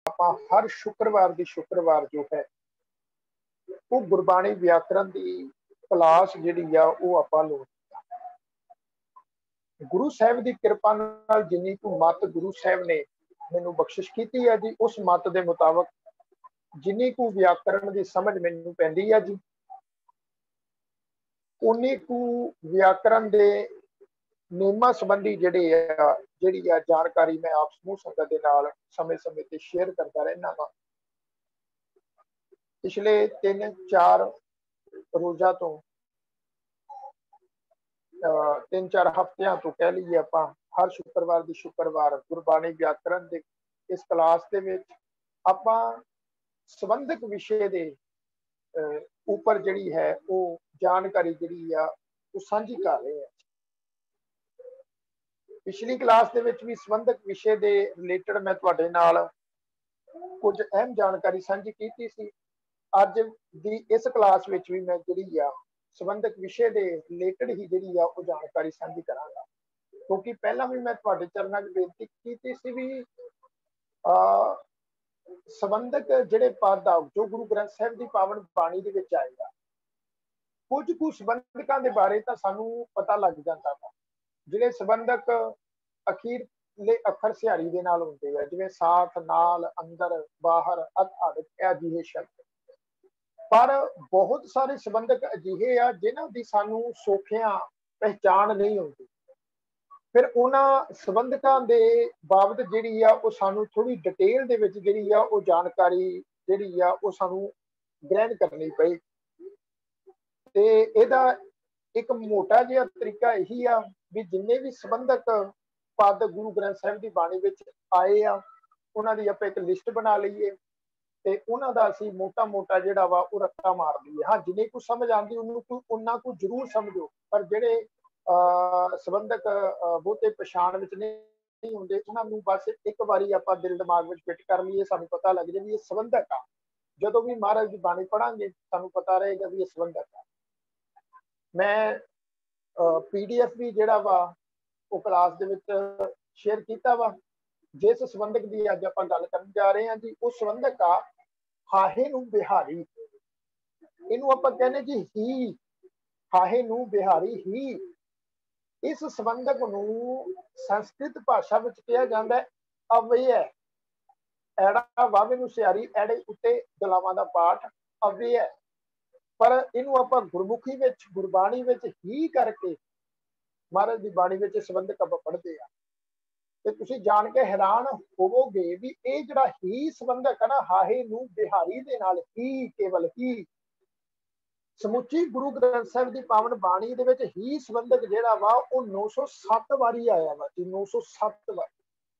ਆਪਾਂ ਹਰ ਸ਼ੁੱਕਰਵਾਰ ਦੀ ਸ਼ੁੱਕਰਵਾਰ ਜੋ ਹੈ ਉਹ ਗੁਰਬਾਣੀ ਵਿਆਕਰਨ ਦੀ ਕਲਾਸ ਜਿਹੜੀ ਆ ਉਹ ਆਪਾਂ ਲੋ ਗੁਰੂ ਸਾਹਿਬ ਦੀ ਕਿਰਪਾ ਨਾਲ ਜਿੰਨੀ ਕੁ ਮੱਤ ਗੁਰੂ ਸਾਹਿਬ ਨੇ ਮੈਨੂੰ ਬਖਸ਼ਿਸ਼ ਕੀਤੀ ਹੈ ਜੀ, ਉਸ ਮੱਤ ਦੇ ਮੁਤਾਬਕ ਜਿੰਨੀ ਕੁ ਵਿਆਕਰਨ ਦੀ ਸਮਝ ਮੈਨੂੰ ਪੈਂਦੀ ਹੈ ਜੀ, ਉਨੀ ਕੁ ਵਿਆਕਰਨ ਦੇ ਨਿਯਮਾਂ ਸੰਬੰਧੀ ਜਿਹੜੀ ਆ ਜਾਣਕਾਰੀ ਮੈਂ ਆਪ ਸਮੂਹ ਸੰਗਤ ਦੇ ਨਾਲ ਸਮੇਂ-ਸਮੇਂ ਤੇ ਸ਼ੇਅਰ ਕਰਦਾ ਰਹਿਣਾ ਵਾ। ਪਿਛਲੇ 3-4 ਰੋਜ਼ਾਂ ਤੋਂ 3-4 ਹਫ਼ਤਿਆਂ ਤੋਂ ਕਹਿ ਲਈਏ ਆਪਾਂ ਹਰ ਸ਼ੁੱਕਰਵਾਰ ਦੀ ਸ਼ੁੱਕਰਵਾਰ ਗੁਰਬਾਣੀ ਵਿਆਕਰਨ ਦੇ ਇਸ ਕਲਾਸ ਦੇ ਵਿੱਚ ਆਪਾਂ ਸੰਬੰਧਕ ਵਿਸ਼ੇ ਦੇ ਉੱਪਰ ਜਿਹੜੀ ਹੈ ਉਹ ਜਾਣਕਾਰੀ ਜਿਹੜੀ ਆ ਉਹ ਸਾਂਝੀ ਕਰ ਰਹੇ ਹਾਂ। ਪਿਛਲੀ ਕਲਾਸ ਦੇ ਵਿੱਚ ਵੀ ਸੰਬੰਧਕ ਵਿਸ਼ੇ ਦੇ ਰਿਲੇਟਡ ਮੈਂ ਤੁਹਾਡੇ ਨਾਲ ਕੁਝ ਅਹਿਮ ਜਾਣਕਾਰੀ ਸਾਂਝੀ ਕੀਤੀ ਸੀ। ਅੱਜ ਦੀ ਇਸ ਕਲਾਸ ਵਿੱਚ ਵੀ ਮੈਂ ਜਿਹੜੀ ਆ ਸੰਬੰਧਕ ਵਿਸ਼ੇ ਦੇ ਰਿਲੇਟਡ ਹੀ ਜਿਹੜੀ ਆ ਉਹ ਜਾਣਕਾਰੀ ਸਾਂਝੀ ਕਰਾਂਗਾ, ਕਿਉਂਕਿ ਪਹਿਲਾਂ ਵੀ ਮੈਂ ਤੁਹਾਡੇ ਚਰਨਾਂ 'ਚ ਬੇਨਤੀ ਕੀਤੀ ਸੀ ਵੀ ਸੰਬੰਧਕ ਜਿਹੜੇ ਪਦ ਆ ਜੋ ਗੁਰੂ ਗ੍ਰੰਥ ਸਾਹਿਬ ਦੀ ਪਾਵਨ ਬਾਣੀ ਦੇ ਵਿੱਚ ਆਏਗਾ, ਕੁਝ ਕੁ ਸੰਬੰਧਕਾਂ ਦੇ ਬਾਰੇ ਤਾਂ ਸਾਨੂੰ ਪਤਾ ਲੱਗ ਜਾਂਦਾ ਵਾ। ਜਿਹੜੇ ਸੰਬੰਧਕ ਅਖੀਰਲੇ ਅੱਖਰ ਸਿਹਾਰੀ ਦੇ ਨਾਲ ਹੁੰਦੇ ਆ, ਜਿਵੇਂ ਸਾਥ, ਨਾਲ, ਅੰਦਰ, ਬਾਹਰ, ਆਦਿ ਅਜਿਹੇ ਸ਼ਬਦ, ਪਰ ਬਹੁਤ ਸਾਰੇ ਸੰਬੰਧਕ ਅਜਿਹੇ ਆ ਜਿਨ੍ਹਾਂ ਦੀ ਸਾਨੂੰ ਸੌਖਿਆਂ ਪਹਿਚਾਣ ਨਹੀਂ ਹੁੰਦੀ। ਫਿਰ ਉਹਨਾਂ ਸੰਬੰਧਕਾਂ ਦੇ ਬਾਬਤ ਜਿਹੜੀ ਆ ਉਹ ਸਾਨੂੰ ਥੋੜੀ ਡਿਟੇਲ ਦੇ ਵਿੱਚ ਜਿਹੜੀ ਆ ਉਹ ਜਾਣਕਾਰੀ ਜਿਹੜੀ ਆ ਉਹ ਸਾਨੂੰ ਗ੍ਰਹਿਣ ਕਰਨੀ ਪਈ। ਤੇ ਇਹਦਾ ਇੱਕ ਮੋਟਾ ਜਿਹਾ ਤਰੀਕਾ ਇਹੀ ਆ ਵੀ ਜਿੰਨੇ ਵੀ ਸੰਬੰਧਕ ਪਦ ਗੁਰੂ ਗ੍ਰੰਥ ਸਾਹਿਬ ਦੀ ਬਾਣੀ ਵਿੱਚ ਆਏ ਆ ਉਹਨਾਂ ਦੀ ਆਪਾਂ ਇੱਕ ਲਿਸਟ ਬਣਾ ਲਈਏ ਤੇ ਉਹਨਾਂ ਦਾ ਅਸੀਂ ਮੋਟਾ ਜਿਹੜਾ ਵਾ ਉਹ ਰੱਟਾ ਮਾਰ ਲਈਏ। ਹਾਂ, ਜਿੰਨੇ ਕੁ ਸਮਝ ਆਉਂਦੀ ਉਹਨਾਂ ਕੁ ਜ਼ਰੂਰ ਸਮਝੋ, ਪਰ ਜਿਹੜੇ ਸੰਬੰਧਕ ਬਹੁਤੇ ਪਛਾਣ ਵਿੱਚ ਨਹੀਂ ਹੁੰਦੇ ਉਹਨਾਂ ਨੂੰ ਬਸ ਇੱਕ ਵਾਰੀ ਆਪਾਂ ਦਿਲ ਦਿਮਾਗ ਵਿੱਚ ਫਿੱਟ ਕਰ ਲਈਏ, ਸਾਨੂੰ ਪਤਾ ਲੱਗ ਜਾਏ ਵੀ ਇਹ ਸੰਬੰਧਕ ਆ। ਜਦੋਂ ਵੀ ਮਹਾਰਾਜ ਦੀ ਬਾਣੀ ਪੜਾਂਗੇ ਸਾਨੂੰ ਪਤਾ ਰਹੇਗਾ ਵੀ ਇਹ ਸੰਬੰਧਕ ਆ। ਮੈਂ PDF ਵੀ ਜਿਹੜਾ ਵਾ ਉਹ ਕਲਾਸ ਦੇ ਵਿੱਚ ਸ਼ੇਅਰ ਕੀਤਾ ਵਾ। ਜਿਸ ਸੰਬੰਧਕ ਦੀ ਅੱਜ ਆਪਾਂ ਗੱਲ ਕਰਨ ਜਾ ਰਹੇ ਹਾਂ ਜੀ, ਉਹ ਸੰਬੰਧਕ ਆ ਹਾਹੇ ਨੂੰ ਬਿਹਾਰੀ। ਇਹਨੂੰ ਆਪਾਂ ਕਹਿੰਦੇ ਜੀ ਹੀ, ਹਾਹੇ ਨੂੰ ਬਿਹਾਰੀ ਹੀ। ਇਸ ਸੰਬੰਧਕ ਨੂੰ ਸੰਸਕ੍ਰਿਤ ਭਾਸ਼ਾ ਵਿੱਚ ਕਿਹਾ ਜਾਂਦਾ ਅਵਯੈ। ਐੜਾ ਵਾਵੇ ਨੂੰ ਸਿਹਾਰੀ, ਐੜੇ ਉੱਤੇ ਦਲਾਵਾਂ ਦਾ ਪਾਠ ਅਵਯੈ। ਪਰ ਇਹਨੂੰ ਆਪਾਂ ਗੁਰਮੁਖੀ ਵਿੱਚ ਗੁਰਬਾਣੀ ਵਿੱਚ ਹੀ ਕਰਕੇ ਮਹਾਰਾਜ ਦੀ ਬਾਣੀ ਵਿੱਚ ਸੰਬੰਧਕ ਆਪਾਂ ਪੜ੍ਹਦੇ ਆ। ਤੇ ਤੁਸੀਂ ਜਾਣ ਕੇ ਹੈਰਾਨ ਹੋਵੋਗੇ ਵੀ ਇਹ ਜਿਹੜਾ ਹੀ ਸੰਬੰਧਕ ਹੈ ਨਾ, ਹਾਹੇ ਨੂੰ ਬਿਹਾਰੀ ਦੇ ਨਾਲ ਹੀ, ਕੇਵਲ ਹੀ, ਸਮੁੱਚੀ ਗੁਰੂ ਗ੍ਰੰਥ ਸਾਹਿਬ ਦੀ ਪਾਵਨ ਬਾਣੀ ਦੇ ਵਿੱਚ ਹੀ ਸੰਬੰਧਕ ਜਿਹੜਾ ਵਾ ਉਹ 907 ਵਾਰੀ ਆਇਆ ਵਾ ਜੀ, 907 ਵਾਰੀ।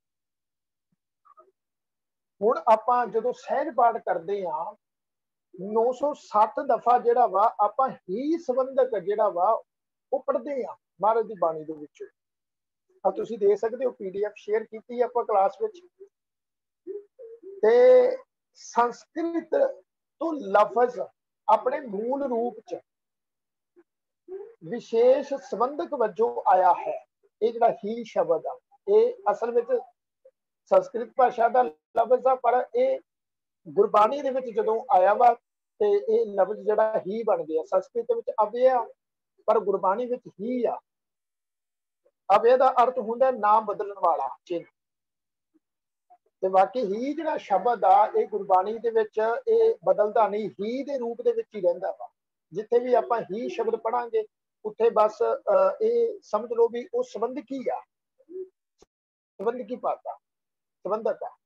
ਹੁਣ ਆਪਾਂ ਜਦੋਂ ਸਹਿਜ ਪਾਠ ਕਰਦੇ ਆ 907 ਦਫਾ ਜਿਹੜਾ ਵਾ ਆਪਾਂ ਹੀ ਸੰਬੰਧਕ ਜਿਹੜਾ ਵਾ ਉਹ ਪੜ੍ਹਦੇ ਆ ਮਹਾਰਾਜ ਦੀ ਬਾਣੀ ਦੇ ਵਿੱਚ। ਆ ਤੁਸੀਂ ਦੇਖ ਸਕਦੇ ਹੋ, PDF ਸ਼ੇਅਰ ਕੀਤੀ ਆਪਾਂ ਕਲਾਸ ਵਿੱਚ। ਤੇ ਸੰਸਕ੍ਰਿਤ ਤੋਂ ਲਫ਼ਜ਼ ਆਪਣੇ ਮੂਲ ਰੂਪ ਚ ਵਿਸ਼ੇਸ਼ ਸੰਬੰਧਕ ਵਜੋਂ ਆਇਆ ਹੈ। ਇਹ ਜਿਹੜਾ ਹੀ ਸ਼ਬਦ ਆ ਇਹ ਅਸਲ ਵਿੱਚ ਸੰਸਕ੍ਰਿਤ ਭਾਸ਼ਾ ਦਾ ਲਫ਼ਜ਼ ਆ, ਪਰ ਇਹ ਗੁਰਬਾਣੀ ਦੇ ਵਿੱਚ ਜਦੋਂ ਆਇਆ ਵਾ ਤੇ ਇਹ ਲਫ਼ਜ਼ ਜਿਹੜਾ ਹੀ ਬਣ ਗਿਆ। ਸੰਸਕ੍ਰਿਤ ਵਿੱਚ ਅਵਯ ਆ, ਪਰ ਗੁਰਬਾਣੀ ਵਿੱਚ ਹੀ ਆ। ਅਵਯ ਦਾ ਅਰਥ ਹੁੰਦਾ ਨਾਮ ਬਦਲਣ ਵਾਲਾ ਚਿੰਨ੍ਹ। ਤੇ ਬਾਕੀ ਹੀ ਜਿਹੜਾ ਸ਼ਬਦ ਆ ਇਹ ਗੁਰਬਾਣੀ ਦੇ ਵਿੱਚ ਇਹ ਬਦਲਦਾ ਨਹੀਂ, ਹੀ ਦੇ ਰੂਪ ਦੇ ਵਿੱਚ ਹੀ ਰਹਿੰਦਾ ਵਾ। ਜਿੱਥੇ ਵੀ ਆਪਾਂ ਹੀ ਸ਼ਬਦ ਪੜਾਂਗੇ ਉੱਥੇ ਬਸ ਇਹ ਸਮਝ ਲਓ ਵੀ ਉਹ ਸੰਬੰਧਕੀ ਆ, ਸੰਬੰਧਕੀ ਪਾਤਾ, ਸੰਬੰਧਕ ਆ।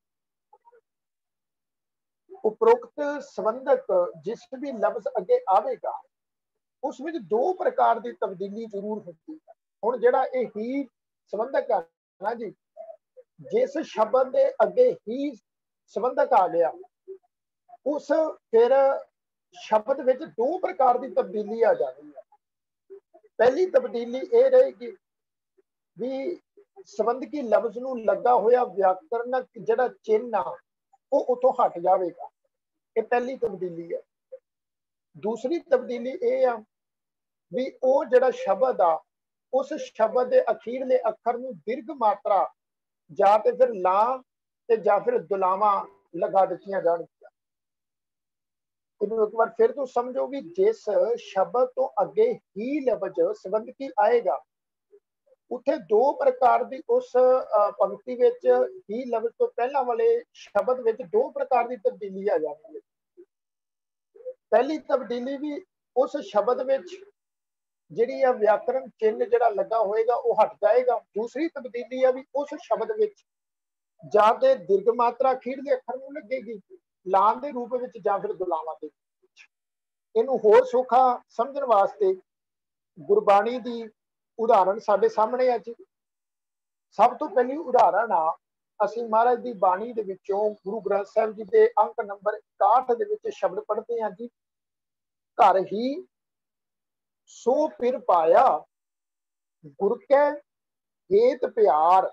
ਉਪਰੋਕਤ ਸੰਬੰਧਕ ਜਿਸ ਵੀ ਲਫ਼ਜ਼ ਅੱਗੇ ਆਵੇਗਾ ਉਸ ਵਿੱਚ 2 ਪ੍ਰਕਾਰ ਦੀ ਤਬਦੀਲੀ ਜ਼ਰੂਰ ਹੁੰਦੀ ਹੈ। ਹੁਣ ਜਿਹੜਾ ਇਹ ਹੀ ਸੰਬੰਧਕ ਆ ਨਾ ਜੀ, ਜਿਸ ਸ਼ਬਦ ਦੇ ਅੱਗੇ ਹੀ ਸੰਬੰਧਕ ਆ ਗਿਆ ਉਸ ਫਿਰ ਸ਼ਬਦ ਵਿੱਚ 2 ਪ੍ਰਕਾਰ ਦੀ ਤਬਦੀਲੀ ਆ ਜਾਂਦੀ ਹੈ। ਪਹਿਲੀ ਤਬਦੀਲੀ ਇਹ ਰਹੇਗੀ ਵੀ ਸੰਬੰਧਕੀ ਲਫ਼ਜ਼ ਨੂੰ ਲੱਗਾ ਹੋਇਆ ਵਿਆਕਰਨਕ ਜਿਹੜਾ ਚਿੰਨ੍ਹ ਆ ਉਹ ਉਤੋਂ ਹਟ ਜਾਵੇਗਾ। ਇਹ ਪਹਿਲੀ ਤਬਦੀਲੀ ਹੈ। ਦੂਸਰੀ ਤਬਦੀਲੀ ਇਹ ਆ ਵੀ ਉਹ ਜਿਹੜਾ ਸ਼ਬਦ ਆ ਉਸ ਸ਼ਬਦ ਦੇ ਅਖੀਰਲੇ ਅੱਖਰ ਨੂੰ ਦੀਰਘ ਮਾਤਰਾ ਜਾਂ ਤੇ ਫਿਰ ਲਾਂ ਤੇ ਜਾਂ ਫਿਰ ਦੁਲਾਵਾਂ ਲਗਾ ਦਿੱਤੀਆਂ ਜਾਣਗੀਆਂ। ਇਹਨੂੰ ਇੱਕ ਵਾਰ ਫਿਰ ਤੋਂ ਸਮਝੋ ਵੀ ਜਿਸ ਸ਼ਬਦ ਤੋਂ ਅੱਗੇ ਹੀ ਲਫ਼ਜ਼ ਸੰਬੰਧਕੀ ਆਏਗਾ, ਉੱਥੇ ਦੋ ਪ੍ਰਕਾਰ ਦੀ ਉਸ ਪੰਕਤੀ ਵਿੱਚ ਹੀ ਲਫ਼ਜ਼ ਤੋਂ ਪਹਿਲਾਂ ਵਾਲੇ ਸ਼ਬਦ ਵਿੱਚ ਦੋ ਪ੍ਰਕਾਰ ਦੀ ਤਬਦੀਲੀ ਆ ਜਾਂਦੀ ਹੈ। ਪਹਿਲੀ ਤਬਦੀਲੀ ਵੀ ਉਸ ਸ਼ਬਦ ਵਿੱਚ ਜਿਹੜੀ ਆ ਵਿਆਕਰਨ ਚਿੰਨ੍ਹ ਜਿਹੜਾ ਲੱਗਾ ਹੋਏਗਾ ਉਹ ਹਟ ਜਾਏਗਾ। ਦੂਸਰੀ ਤਬਦੀਲੀ ਆ ਵੀ ਉਸ ਸ਼ਬਦ ਵਿੱਚ ਜਾਂ ਤੇ ਦੀਰਘ ਮਾਤਰਾ ਅਖੀਰਲੇ ਅੱਖਰ ਨੂੰ ਲੱਗੇਗੀ ਲਾਮ ਦੇ ਰੂਪ ਵਿੱਚ ਜਾਂ ਫਿਰ ਦੁਲਾਵਾਂ ਦੇ ਵਿੱਚ। ਇਹਨੂੰ ਹੋਰ ਸੌਖਾ ਸਮਝਣ ਵਾਸਤੇ ਗੁਰਬਾਣੀ ਦੀ ਉਦਾਹਰਣ ਸਾਡੇ ਸਾਹਮਣੇ ਆ ਜੀ। ਸਭ ਤੋਂ ਪਹਿਲੀ ਉਦਾਹਰਣ ਆ, ਅਸੀਂ ਮਹਾਰਾਜ ਦੀ ਬਾਣੀ ਦੇ ਵਿੱਚੋਂ ਗੁਰੂ ਗ੍ਰੰਥ ਸਾਹਿਬ ਜੀ ਦੇ ਅੰਕ ਨੰਬਰ 61 ਦੇ ਵਿੱਚ ਸ਼ਬਦ ਪੜ੍ਹਦੇ ਹਾਂ ਜੀ। ਘਰ ਹੀ ਸੋ ਪਿਰ ਪਾਇਆ ਗੁਰ ਕੈ ਹੇਤ ਪਿਆਰ।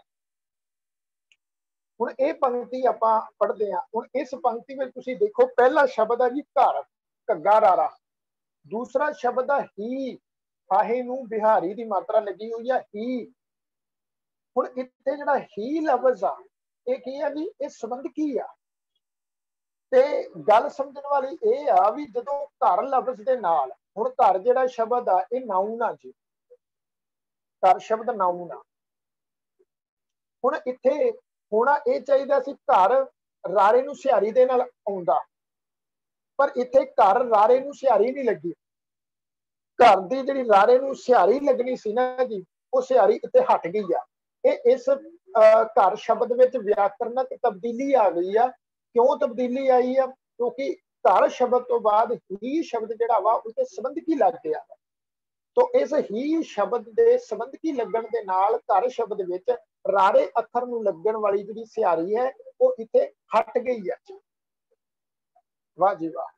ਹੁਣ ਇਹ ਪੰਕਤੀ ਆਪਾਂ ਪੜ੍ਹਦੇ ਹਾਂ। ਹੁਣ ਇਸ ਪੰਕਤੀ ਵਿੱਚ ਤੁਸੀਂ ਦੇਖੋ, ਪਹਿਲਾ ਸ਼ਬਦ ਆ ਜੀ ਘਰ, ਘੱਗਾ ਰਾਰਾ। ਦੂਸਰਾ ਸ਼ਬਦ ਆ ਹੀ, ਹਾਹੇ ਨੂੰ ਬਿਹਾਰੀ ਦੀ ਮਾਤਰਾ ਲੱਗੀ ਹੋਈ ਆ ਹੀ। ਹੁਣ ਇੱਥੇ ਜਿਹੜਾ ਹੀ ਲਫ਼ਜ਼ ਆ ਇਹ ਕੀ ਆ ਜੀ, ਇਹ ਸੰਬੰਧ ਕੀ ਆ। ਤੇ ਗੱਲ ਸਮਝਣ ਵਾਲੀ ਇਹ ਆ ਵੀ ਜਦੋਂ ਘਰ ਲਫ਼ਜ਼ ਦੇ ਨਾਲ, ਹੁਣ ਘਰ ਜਿਹੜਾ ਸ਼ਬਦ ਆ ਇਹ ਨਾਊਨ ਆ ਜੀ, ਘਰ ਸ਼ਬਦ ਨਾਊਨ ਆ। ਹੁਣ ਇੱਥੇ ਹੋਣਾ ਇਹ ਚਾਹੀਦਾ ਸੀ ਘਰ ਰਾਰੇ ਨੂੰ ਸਿਹਾਰੀ ਦੇ ਨਾਲ ਆਉਂਦਾ, ਪਰ ਇੱਥੇ ਘਰ ਰਾਰੇ ਨੂੰ ਸਿਹਾਰੀ ਨਹੀਂ ਲੱਗੀ। ਘਰ ਦੀ ਜਿਹੜੀ ਰਾਰੇ ਨੂੰ ਸਿਹਾਰੀ ਲੱਗਣੀ ਸੀ ਨਾ ਜੀ, ਉਹ ਸਿਹਾਰੀ ਇੱਥੇ ਹਟ ਗਈ ਆ। ਇਹ ਇਸ ਘਰ ਸ਼ਬਦ ਵਿੱਚ ਵਿਆਕਰਨਕ ਤਬਦੀਲੀ ਆ ਗਈ ਆ। ਕਿਉਂ ਤਬਦੀਲੀ ਆਈ ਆ? ਕਿਉਂਕਿ ਘਰ ਸ਼ਬਦ ਤੋਂ ਬਾਅਦ ਹੀ ਸ਼ਬਦ ਜਿਹੜਾ ਵਾ ਉਤੇ ਸੰਬੰਧਕੀ ਲੱਗ ਗਿਆ। ਤੋ ਇਸ ਹੀ ਸ਼ਬਦ ਦੇ ਸੰਬੰਧਕੀ ਲੱਗਣ ਦੇ ਨਾਲ ਘਰ ਸ਼ਬਦ ਵਿੱਚ ਰਾਰੇ ਅੱਖਰ ਨੂੰ ਲੱਗਣ ਵਾਲੀ ਜਿਹੜੀ ਸਿਹਾਰੀ ਹੈ ਉਹ ਇੱਥੇ ਹਟ ਗਈ ਹੈ। ਵਾਹ ਜੀ ਵਾਹ।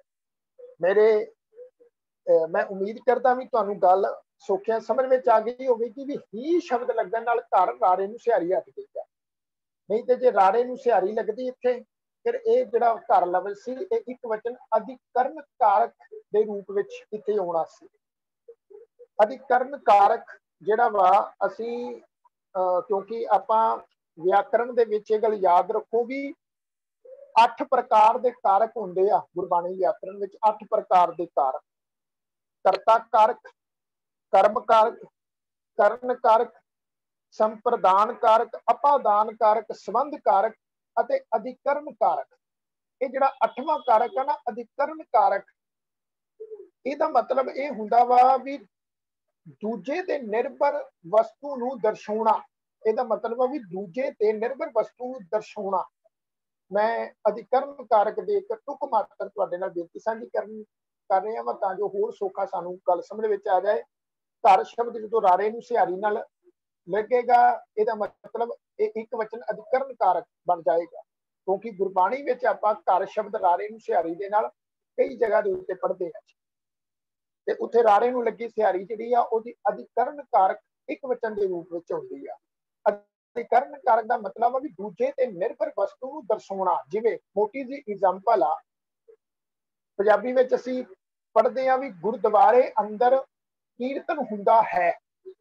ਮੈਂ ਉਮੀਦ ਕਰਦਾ ਵੀ ਤੁਹਾਨੂੰ ਗੱਲ ਸੌਖਿਆ ਸਮਝ ਵਿੱਚ ਆ ਗਈ ਹੋਵੇਗੀ ਵੀ ਹੀ ਸ਼ਬਦ ਲੱਗਣ ਨਾਲ ਘਰ ਰਾਰੇ ਨੂੰ ਸਿਹਾਰੀ ਹਟ ਗਈ ਹੈ। ਨਹੀਂ ਤੇ ਜੇ ਰਾਰੇ ਨੂੰ ਸਿਹਾਰੀ ਲੱਗਦੀ ਇੱਥੇ, ਫਿਰ ਇਹ ਜਿਹੜਾ ਘਰ ਲਫ਼ਜ਼ ਸੀ ਇਹ ਇੱਕ ਵਚਨ ਅਧਿਕਰਨ ਕਾਰਕ ਦੇ ਰੂਪ ਵਿੱਚ ਇੱਥੇ ਆਉਣਾ ਸੀ। ਅਧਿਕਰਨ ਕਾਰਕ ਜਿਹੜਾ ਵਾ ਅਸੀਂ ਕਿਉਂਕਿ ਆਪਾਂ ਵਿਆਕਰਣ ਦੇ ਵਿੱਚ ਇਹ ਗੱਲ ਯਾਦ ਰੱਖੋ ਵੀ 8 ਪ੍ਰਕਾਰ ਦੇ ਕਾਰਕ ਹੁੰਦੇ ਆ ਗੁਰਬਾਣੀ ਵਿਆਕਰਣ ਵਿੱਚ। 8 ਪ੍ਰਕਾਰ ਦੇ ਕਾਰਕ: ਕਰਤਾ ਕਾਰਕ, ਕਰਮ ਕਾਰਕ, ਕਰਨ ਕਾਰਕ, ਸੰਪਰਦਾਨ ਕਾਰਕ, ਅਪਾਦਾਨ ਕਾਰਕ, ਸੰਬੰਧ ਕਾਰਕ ਅਤੇ ਅਧਿਕਰਨ ਕਾਰਕ। ਇਹ ਜਿਹੜਾ 8ਵਾਂ ਕਾਰਕ ਆ ਨਾ, ਅਧਿਕਰਨ ਕਾਰਕ, ਇਹਦਾ ਮਤਲਬ ਇਹ ਹੁੰਦਾ ਵਾ ਵੀ ਦੂਜੇ ਤੇ ਨਿਰਭਰ ਵਸਤੂ ਨੂੰ ਦਰਸਾਉਣਾ। ਇਹਦਾ ਮਤਲਬ ਆ ਵੀ ਦੂਜੇ ਤੇ ਨਿਰਭਰ ਵਸਤੂ ਨੂੰ ਦਰਸਾਉਣਾ। ਮੈਂ ਅਧਿਕਰਨ ਕਾਰਕ ਦੇ ਇੱਕ ਟੁਕ ਮਾਤਰ ਤੁਹਾਡੇ ਨਾਲ ਬੇਨਤੀ ਸਾਂਝੀ ਕਰ ਰਿਹਾ ਵਾ ਤਾਂ ਜੋ ਹੋਰ ਸੌਖਾ ਸਾਨੂੰ ਗੱਲ ਸਮਝ ਵਿੱਚ ਆ ਜਾਏ। ਘਰ ਸ਼ਬਦ ਜਦੋਂ ਰਾਰੇ ਨੂੰ ਸਿਹਾਰੀ ਨਾਲ ਲੱਗੇਗਾ, ਇਹਦਾ ਮਤਲਬ ਇਹ ਇੱਕ ਵਚਨ ਅਧਿਕਰਨ ਕਾਰਕ ਬਣ ਜਾਏਗਾ। ਕਿਉਂਕਿ ਗੁਰਬਾਣੀ ਵਿੱਚ ਆਪਾਂ ਘਰ ਸ਼ਬਦ ਰਾਰੇ ਨੂੰ ਸਿਹਾਰੀ ਦੇ ਨਾਲ ਕਈ ਜਗ੍ਹਾ ਦੇ ਉੱਤੇ ਪੜ੍ਹਦੇ ਹਾਂ ਤੇ ਉੱਥੇ ਰਾਰੇ ਨੂੰ ਲੱਗੀ ਸਿਹਾਰੀ ਜਿਹੜੀ ਆ ਉਹਦੀ ਅਧਿਕਰਨ ਕਾਰਕ ਇੱਕ ਵਚਨ ਦੇ ਰੂਪ ਵਿੱਚ ਹੁੰਦੀ ਆ। ਅਧਿਕਰਨ ਕਾਰਕ ਦਾ ਮਤਲਬ ਆ ਵੀ ਦੂਜੇ ਤੇ ਨਿਰਭਰ ਵਸਤੂ ਨੂੰ ਦਰਸਾਉਣਾ। ਜਿਵੇਂ ਮੋਟੀ ਜੀ ਐਗਜ਼ਾਮਪਲ ਆ, ਪੰਜਾਬੀ ਵਿੱਚ ਅਸੀਂ ਪੜ੍ਹਦੇ ਆ ਵੀ ਗੁਰਦੁਆਰੇ ਅੰਦਰ ਕੀਰਤਨ ਹੁੰਦਾ ਹੈ।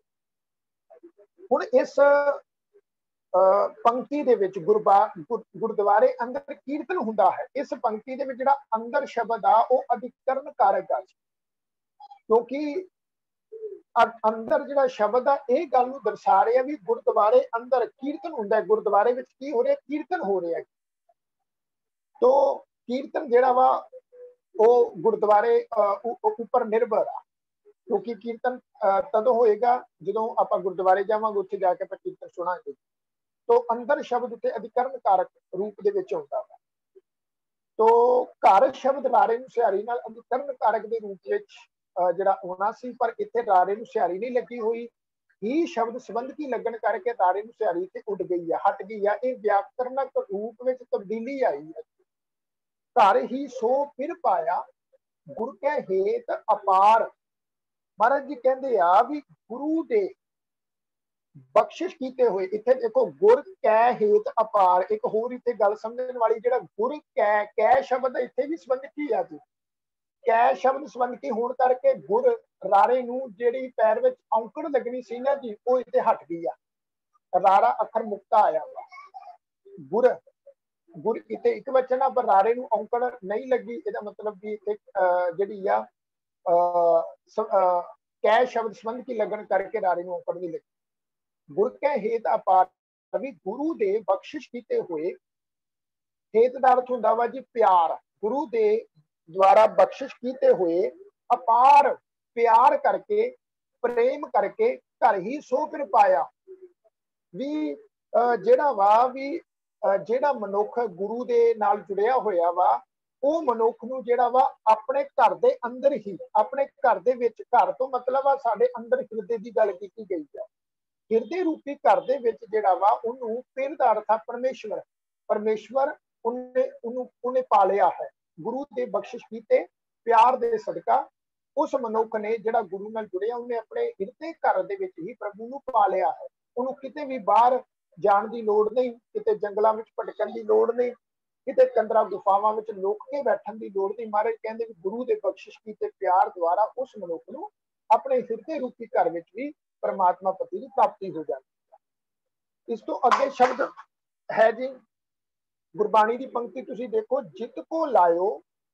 ਹੁਣ ਇਸ ਪੰਕਤੀ ਦੇ ਵਿੱਚ ਗੁਰਦੁਆਰੇ ਅੰਦਰ ਕੀਰਤਨ ਹੁੰਦਾ ਹੈ, ਇਸ ਪੰਕਤੀ ਦੇ ਵਿੱਚ ਜਿਹੜਾ ਅੰਦਰ ਸ਼ਬਦ ਆ ਉਹ ਅਧਿਕਰਨ ਕਾਰਕ ਆ, ਕਿਉਂਕਿ ਅੰਦਰ ਜਿਹੜਾ ਸ਼ਬਦ ਆ ਇਹ ਗੱਲ ਨੂੰ ਦਰਸਾ ਰਿਹਾ ਵੀ ਗੁਰਦੁਆਰੇ ਅੰਦਰ ਕੀਰਤਨ ਹੁੰਦਾ ਹੈ। ਗੁਰਦੁਆਰੇ ਵਿੱਚ ਕੀ ਹੋ ਰਿਹਾ? ਕੀਰਤਨ ਹੋ ਰਿਹਾ। ਤੋ ਕੀਰਤਨ ਜਿਹੜਾ ਵਾ ਉਹ ਗੁਰਦੁਆਰੇ ਉੱਪਰ ਨਿਰਭਰ ਆ, ਕਿਉਂਕਿ ਕੀਰਤਨ ਤਦੋਂ ਹੋਏਗਾ ਜਦੋਂ ਆਪਾਂ ਗੁਰਦੁਆਰੇ ਜਾਵਾਂਗੇ, ਉੱਥੇ ਜਾ ਕੇ ਆਪਾਂ ਕੀਰਤਨ ਸੁਣਾਂਗੇ। ਤੋ ਅੰਦਰ ਸ਼ਬਦ ਉੱਤੇ ਅਧਿਕਰਨ ਕਾਰਕ ਰੂਪ ਦੇ ਵਿੱਚ ਆਉਂਦਾ ਵਾ। ਤੋ ਘਰ ਸ਼ਬਦ ਰਾਰੇ ਨੂੰ ਸਿਹਾਰੀ ਨਾਲ ਅਧਿਕਰਨ ਕਾਰਕ ਦੇ ਰੂਪ ਵਿੱਚ ਜਿਹੜਾ ਆਉਣਾ ਸੀ, ਪਰ ਇੱਥੇ ਰਾਰੇ ਨੂੰ ਸਿਹਾਰੀ ਨਹੀਂ ਲੱਗੀ ਹੋਈ। ਹੀ ਸ਼ਬਦ ਸੰਬੰਧਕੀ ਲੱਗਣ ਕਰਕੇ ਰਾਰੇ ਨੂੰ ਸਿਹਾਰੀ ਤੇ ਉੱਡ ਗਈ ਆ, ਹਟ ਗਈ ਆ। ਇਹ ਵਿਆਕਰਨਕ ਰੂਪ ਵਿੱਚ ਤਬਦੀਲੀ ਆਈ ਹੈ। ਘਰ ਹੀ ਸੋ ਫਿਰ ਪਾਇਆ ਗੁਰ ਕੈ ਹੇਤ ਅਪਾਰ। ਮਹਾਰਾਜ ਜੀ ਕਹਿੰਦੇ ਆ ਵੀ ਗੁਰੂ ਦੇ ਬਖਸ਼ਿਸ਼ ਕੀਤੇ ਹੋਏ, ਇੱਥੇ ਦੇਖੋ ਗੁਰ ਕੈ ਹੇਤ ਅਪਾਰ। ਇੱਕ ਹੋਰ ਇੱਥੇ ਗੱਲ ਸਮਝਣ ਵਾਲੀ, ਜਿਹੜਾ ਗੁਰ ਕੈ ਸ਼ਬਦ ਇੱਥੇ ਵੀ ਸੰਬੰਧਕੀ ਆ ਜੀ। ਕੈ ਸ਼ਬਦ ਸੰਬੰਧਕੀ ਹੋਣ ਕਰਕੇ ਗੁਰ ਰਾਰੇ ਨੂੰ ਜਿਹੜੀ ਪੈਰ ਵਿੱਚ ਔਂਕੜ ਲੱਗਣੀ ਸੀ ਨਾ ਜੀ, ਉਹ ਇੱਥੇ ਹਟ ਗਈ ਆ। ਰਾਰਾ ਅੱਖਰ ਮੁਕਤਾ ਆਇਆ ਵਾ। गुर गुर इतने एक वचन आ, पर रारे नूं औंकड़ नहीं लगी। इसका मतलब भी इतने जिहड़ी आ कै शब्द संबंध की लगन करके रारे नूं औंकड़ नहीं लगी। गुर कै हेत अपार भी गुरु दे बख्शिश कीते हुए, हेत दा अर्थ हुंदा वा जी प्यार, गुरु दे द्वारा बख्शिश कीते हुए अपार प्यार करके प्रेम करके घर ही सो फिर पाया। भी ਜਿਹੜਾ ਵਾ ਵੀ ਜਿਹੜਾ ਮਨੁੱਖ ਗੁਰੂ ਦੇ ਨਾਲ ਜੁੜਿਆ ਹੋਇਆ ਵਾ, ਉਹ ਮਨੁੱਖ ਨੂੰ ਜਿਹੜਾ ਵਾ ਆਪਣੇ ਘਰ ਦੇ ਅੰਦਰ ਹੀ, ਆਪਣੇ ਘਰ ਦੇ ਵਿੱਚ, ਘਰ ਤੋਂ ਮਤਲਬ ਆ ਸਾਡੇ ਅੰਦਰ ਹਿਰਦੇ ਦੀ ਗੱਲ ਕੀਤੀ ਗਈ ਹੈ। ਹਿਰਦੇ ਰੂਪੀ ਘਰ ਦੇ ਵਿੱਚ ਜਿਹੜਾ ਵਾ ਉਹਨੂੰ ਪਿੰਡ ਦਾ ਅਰਥ ਆ ਪਰਮੇਸ਼ਵਰ, ਪਰਮੇਸ਼ਵਰ ਉਹਨੇ ਪਾਲਿਆ ਹੈ। ਗੁਰੂ ਦੇ ਬਖਸ਼ਿਸ਼ ਕੀਤੇ ਪਿਆਰ ਦੇ ਸਦਕਾ ਉਸ ਮਨੁੱਖ ਨੇ ਜਿਹੜਾ ਗੁਰੂ ਨਾਲ ਜੁੜਿਆ, ਉਹਨੇ ਆਪਣੇ ਹਿਰਦੇ ਘਰ ਦੇ ਵਿੱਚ ਹੀ ਪ੍ਰਭੂ ਨੂੰ ਪਾਲਿਆ ਹੈ। ਉਹਨੂੰ ਕਿਤੇ ਵੀ ਬਾਹਰ ਜਾਣ ਦੀ ਲੋੜ ਨਹੀਂ, ਕਿਤੇ ਜੰਗਲਾਂ ਵਿੱਚ ਭਟਕਣ ਦੀ ਲੋੜ ਨਹੀਂ, ਕਿਤੇ ਕੰਦਰਾ ਗੁਫਾਵਾਂ ਵਿੱਚ ਲੁਕ ਕੇ ਬੈਠਣ ਦੀ ਲੋੜ ਨਹੀਂ। ਮਹਾਰਾਜ ਕਹਿੰਦੇ ਵੀ ਗੁਰੂ ਦੇ ਬਖਸ਼ਿਸ਼ ਕੀਤੇ ਪਿਆਰ ਦੁਆਰਾ ਉਸ ਮਨੁੱਖ ਨੂੰ ਆਪਣੇ ਹਿਰਦੇ ਰੂਪੀ ਘਰ ਵਿੱਚ ਵੀ परमात्मा पति की प्राप्ति हो जाती है। इस तो अगे शब्द है जी गुरबाणी की पंक्ति तुसी देखो, जित को लायो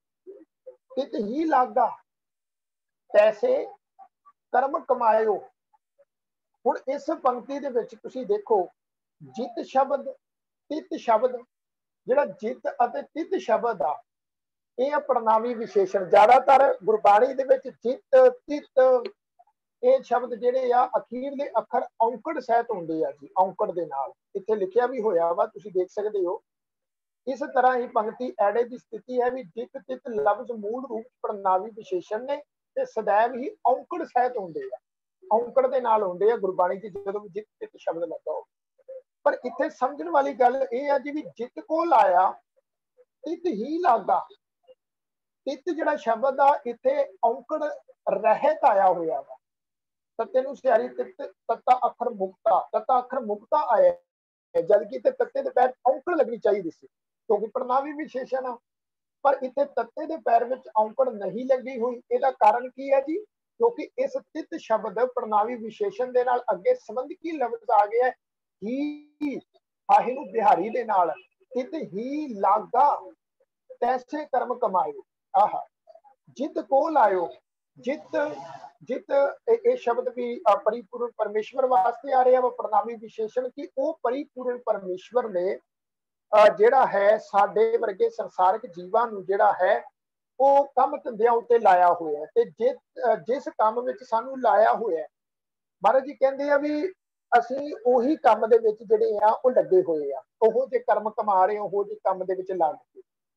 तित ही लागा, पैसे कर्म कमायो। हुण इस पंक्ति दे विच तुसी देखो जित शब्द तित शब्द, जिहड़ा जित अते तित शब्द आ, यह प्रणामी विशेषण ज्यादातर गुरबाणी दे विच जित तित ਇਹ ਸ਼ਬਦ ਜਿਹੜੇ ਆ ਅਖੀਰਲੇ ਅੱਖਰ ਔਂਕੜ ਸਹਿਤ ਹੁੰਦੇ ਆ ਜੀ, ਔਂਕੜ ਦੇ ਨਾਲ ਇੱਥੇ ਲਿਖਿਆ ਵੀ ਹੋਇਆ ਵਾ, ਤੁਸੀਂ ਦੇਖ ਸਕਦੇ ਹੋ। ਇਸ ਤਰ੍ਹਾਂ ਹੀ ਪੰਕਤੀ ਐੜੇ ਦੀ ਸਥਿਤੀ ਹੈ ਵੀ ਜਿਤ ਤਿਤ ਲਫ਼ਜ਼ ਮੂਲ ਰੂਪ ਪ੍ਰਣਾਵੀ ਵਿਸ਼ੇਸ਼ਣ ਨੇ ਤੇ ਸदैव ਹੀ ਔਂਕੜ ਸਹਿਤ ਹੁੰਦੇ ਆ, ਔਂਕੜ ਦੇ ਨਾਲ ਹੁੰਦੇ ਆ ਗੁਰਬਾਣੀ ਚ ਜਦੋਂ ਵੀ ਜਿਤ ਤਿਤ ਸ਼ਬਦ ਲੱਗਾ ਹੋ। ਪਰ ਇੱਥੇ ਸਮਝਣ ਵਾਲੀ ਗੱਲ ਇਹ ਆ ਜੀ ਵੀ ਜਿਤ ਕੋ ਲਾਇਆ ਤਿਤ ਹੀ ਲਾਗਾ। ਤਿਤ ਜਿਹੜਾ ਸ਼ਬਦ ਆ ਇੱਥੇ ਔਂਕੜ ਰਹਿਤ ਆਇਆ ਹੋਇਆ ਵਾ। तत्ते नूं सियारी तित तत्ता अखर मुक्ता, तत्ता अखर मुक्ता आया है, जबकि तत्ते दे पैर औंकड़ लगनी चाहिए सी क्योंकि प्रणावी विशेषण आ। पर इत्थे तत्ते दे पैर विच औंकड़ नहीं लगी हुई। इसदा कारण की है जी, क्योंकि इस तित शब्द प्रणावी विशेषण दे नाल अगे संबंधी लफ्ज आ गया है ही, हाही नूं बिहारी दे नाल, तित ही लागा तैसे कर्म कमायो। आह जित को लायो, जित जित ये शब्द भी परिपूर्ण परमेश्वर वास्ते आ रहा है। प्रणामी विशेषण की वो परिपूर्ण परमेश्वर ने जिहड़ा है साडे वर्गे संसारिक जीवां नूं जिहड़ा है वो काम धंधियां उत्ते लाया होया है। ते जिस काम विच सानू लाया होया है, महाराज जी कहंदे आ भी ਅਸੀਂ ਉਹੀ ਕੰਮ ਦੇ ਵਿੱਚ ਜਿਹੜੇ ਆ ਉਹ ਲੱਗੇ ਹੋਏ ਆ, ਉਹੋ ਜਿਹੇ ਕਰਮ ਕਮਾ ਰਹੇ, ਉਹੋ ਜਿਹੇ ਕੰਮ ਦੇ ਵਿੱਚ ਲੱਗ ਕੇ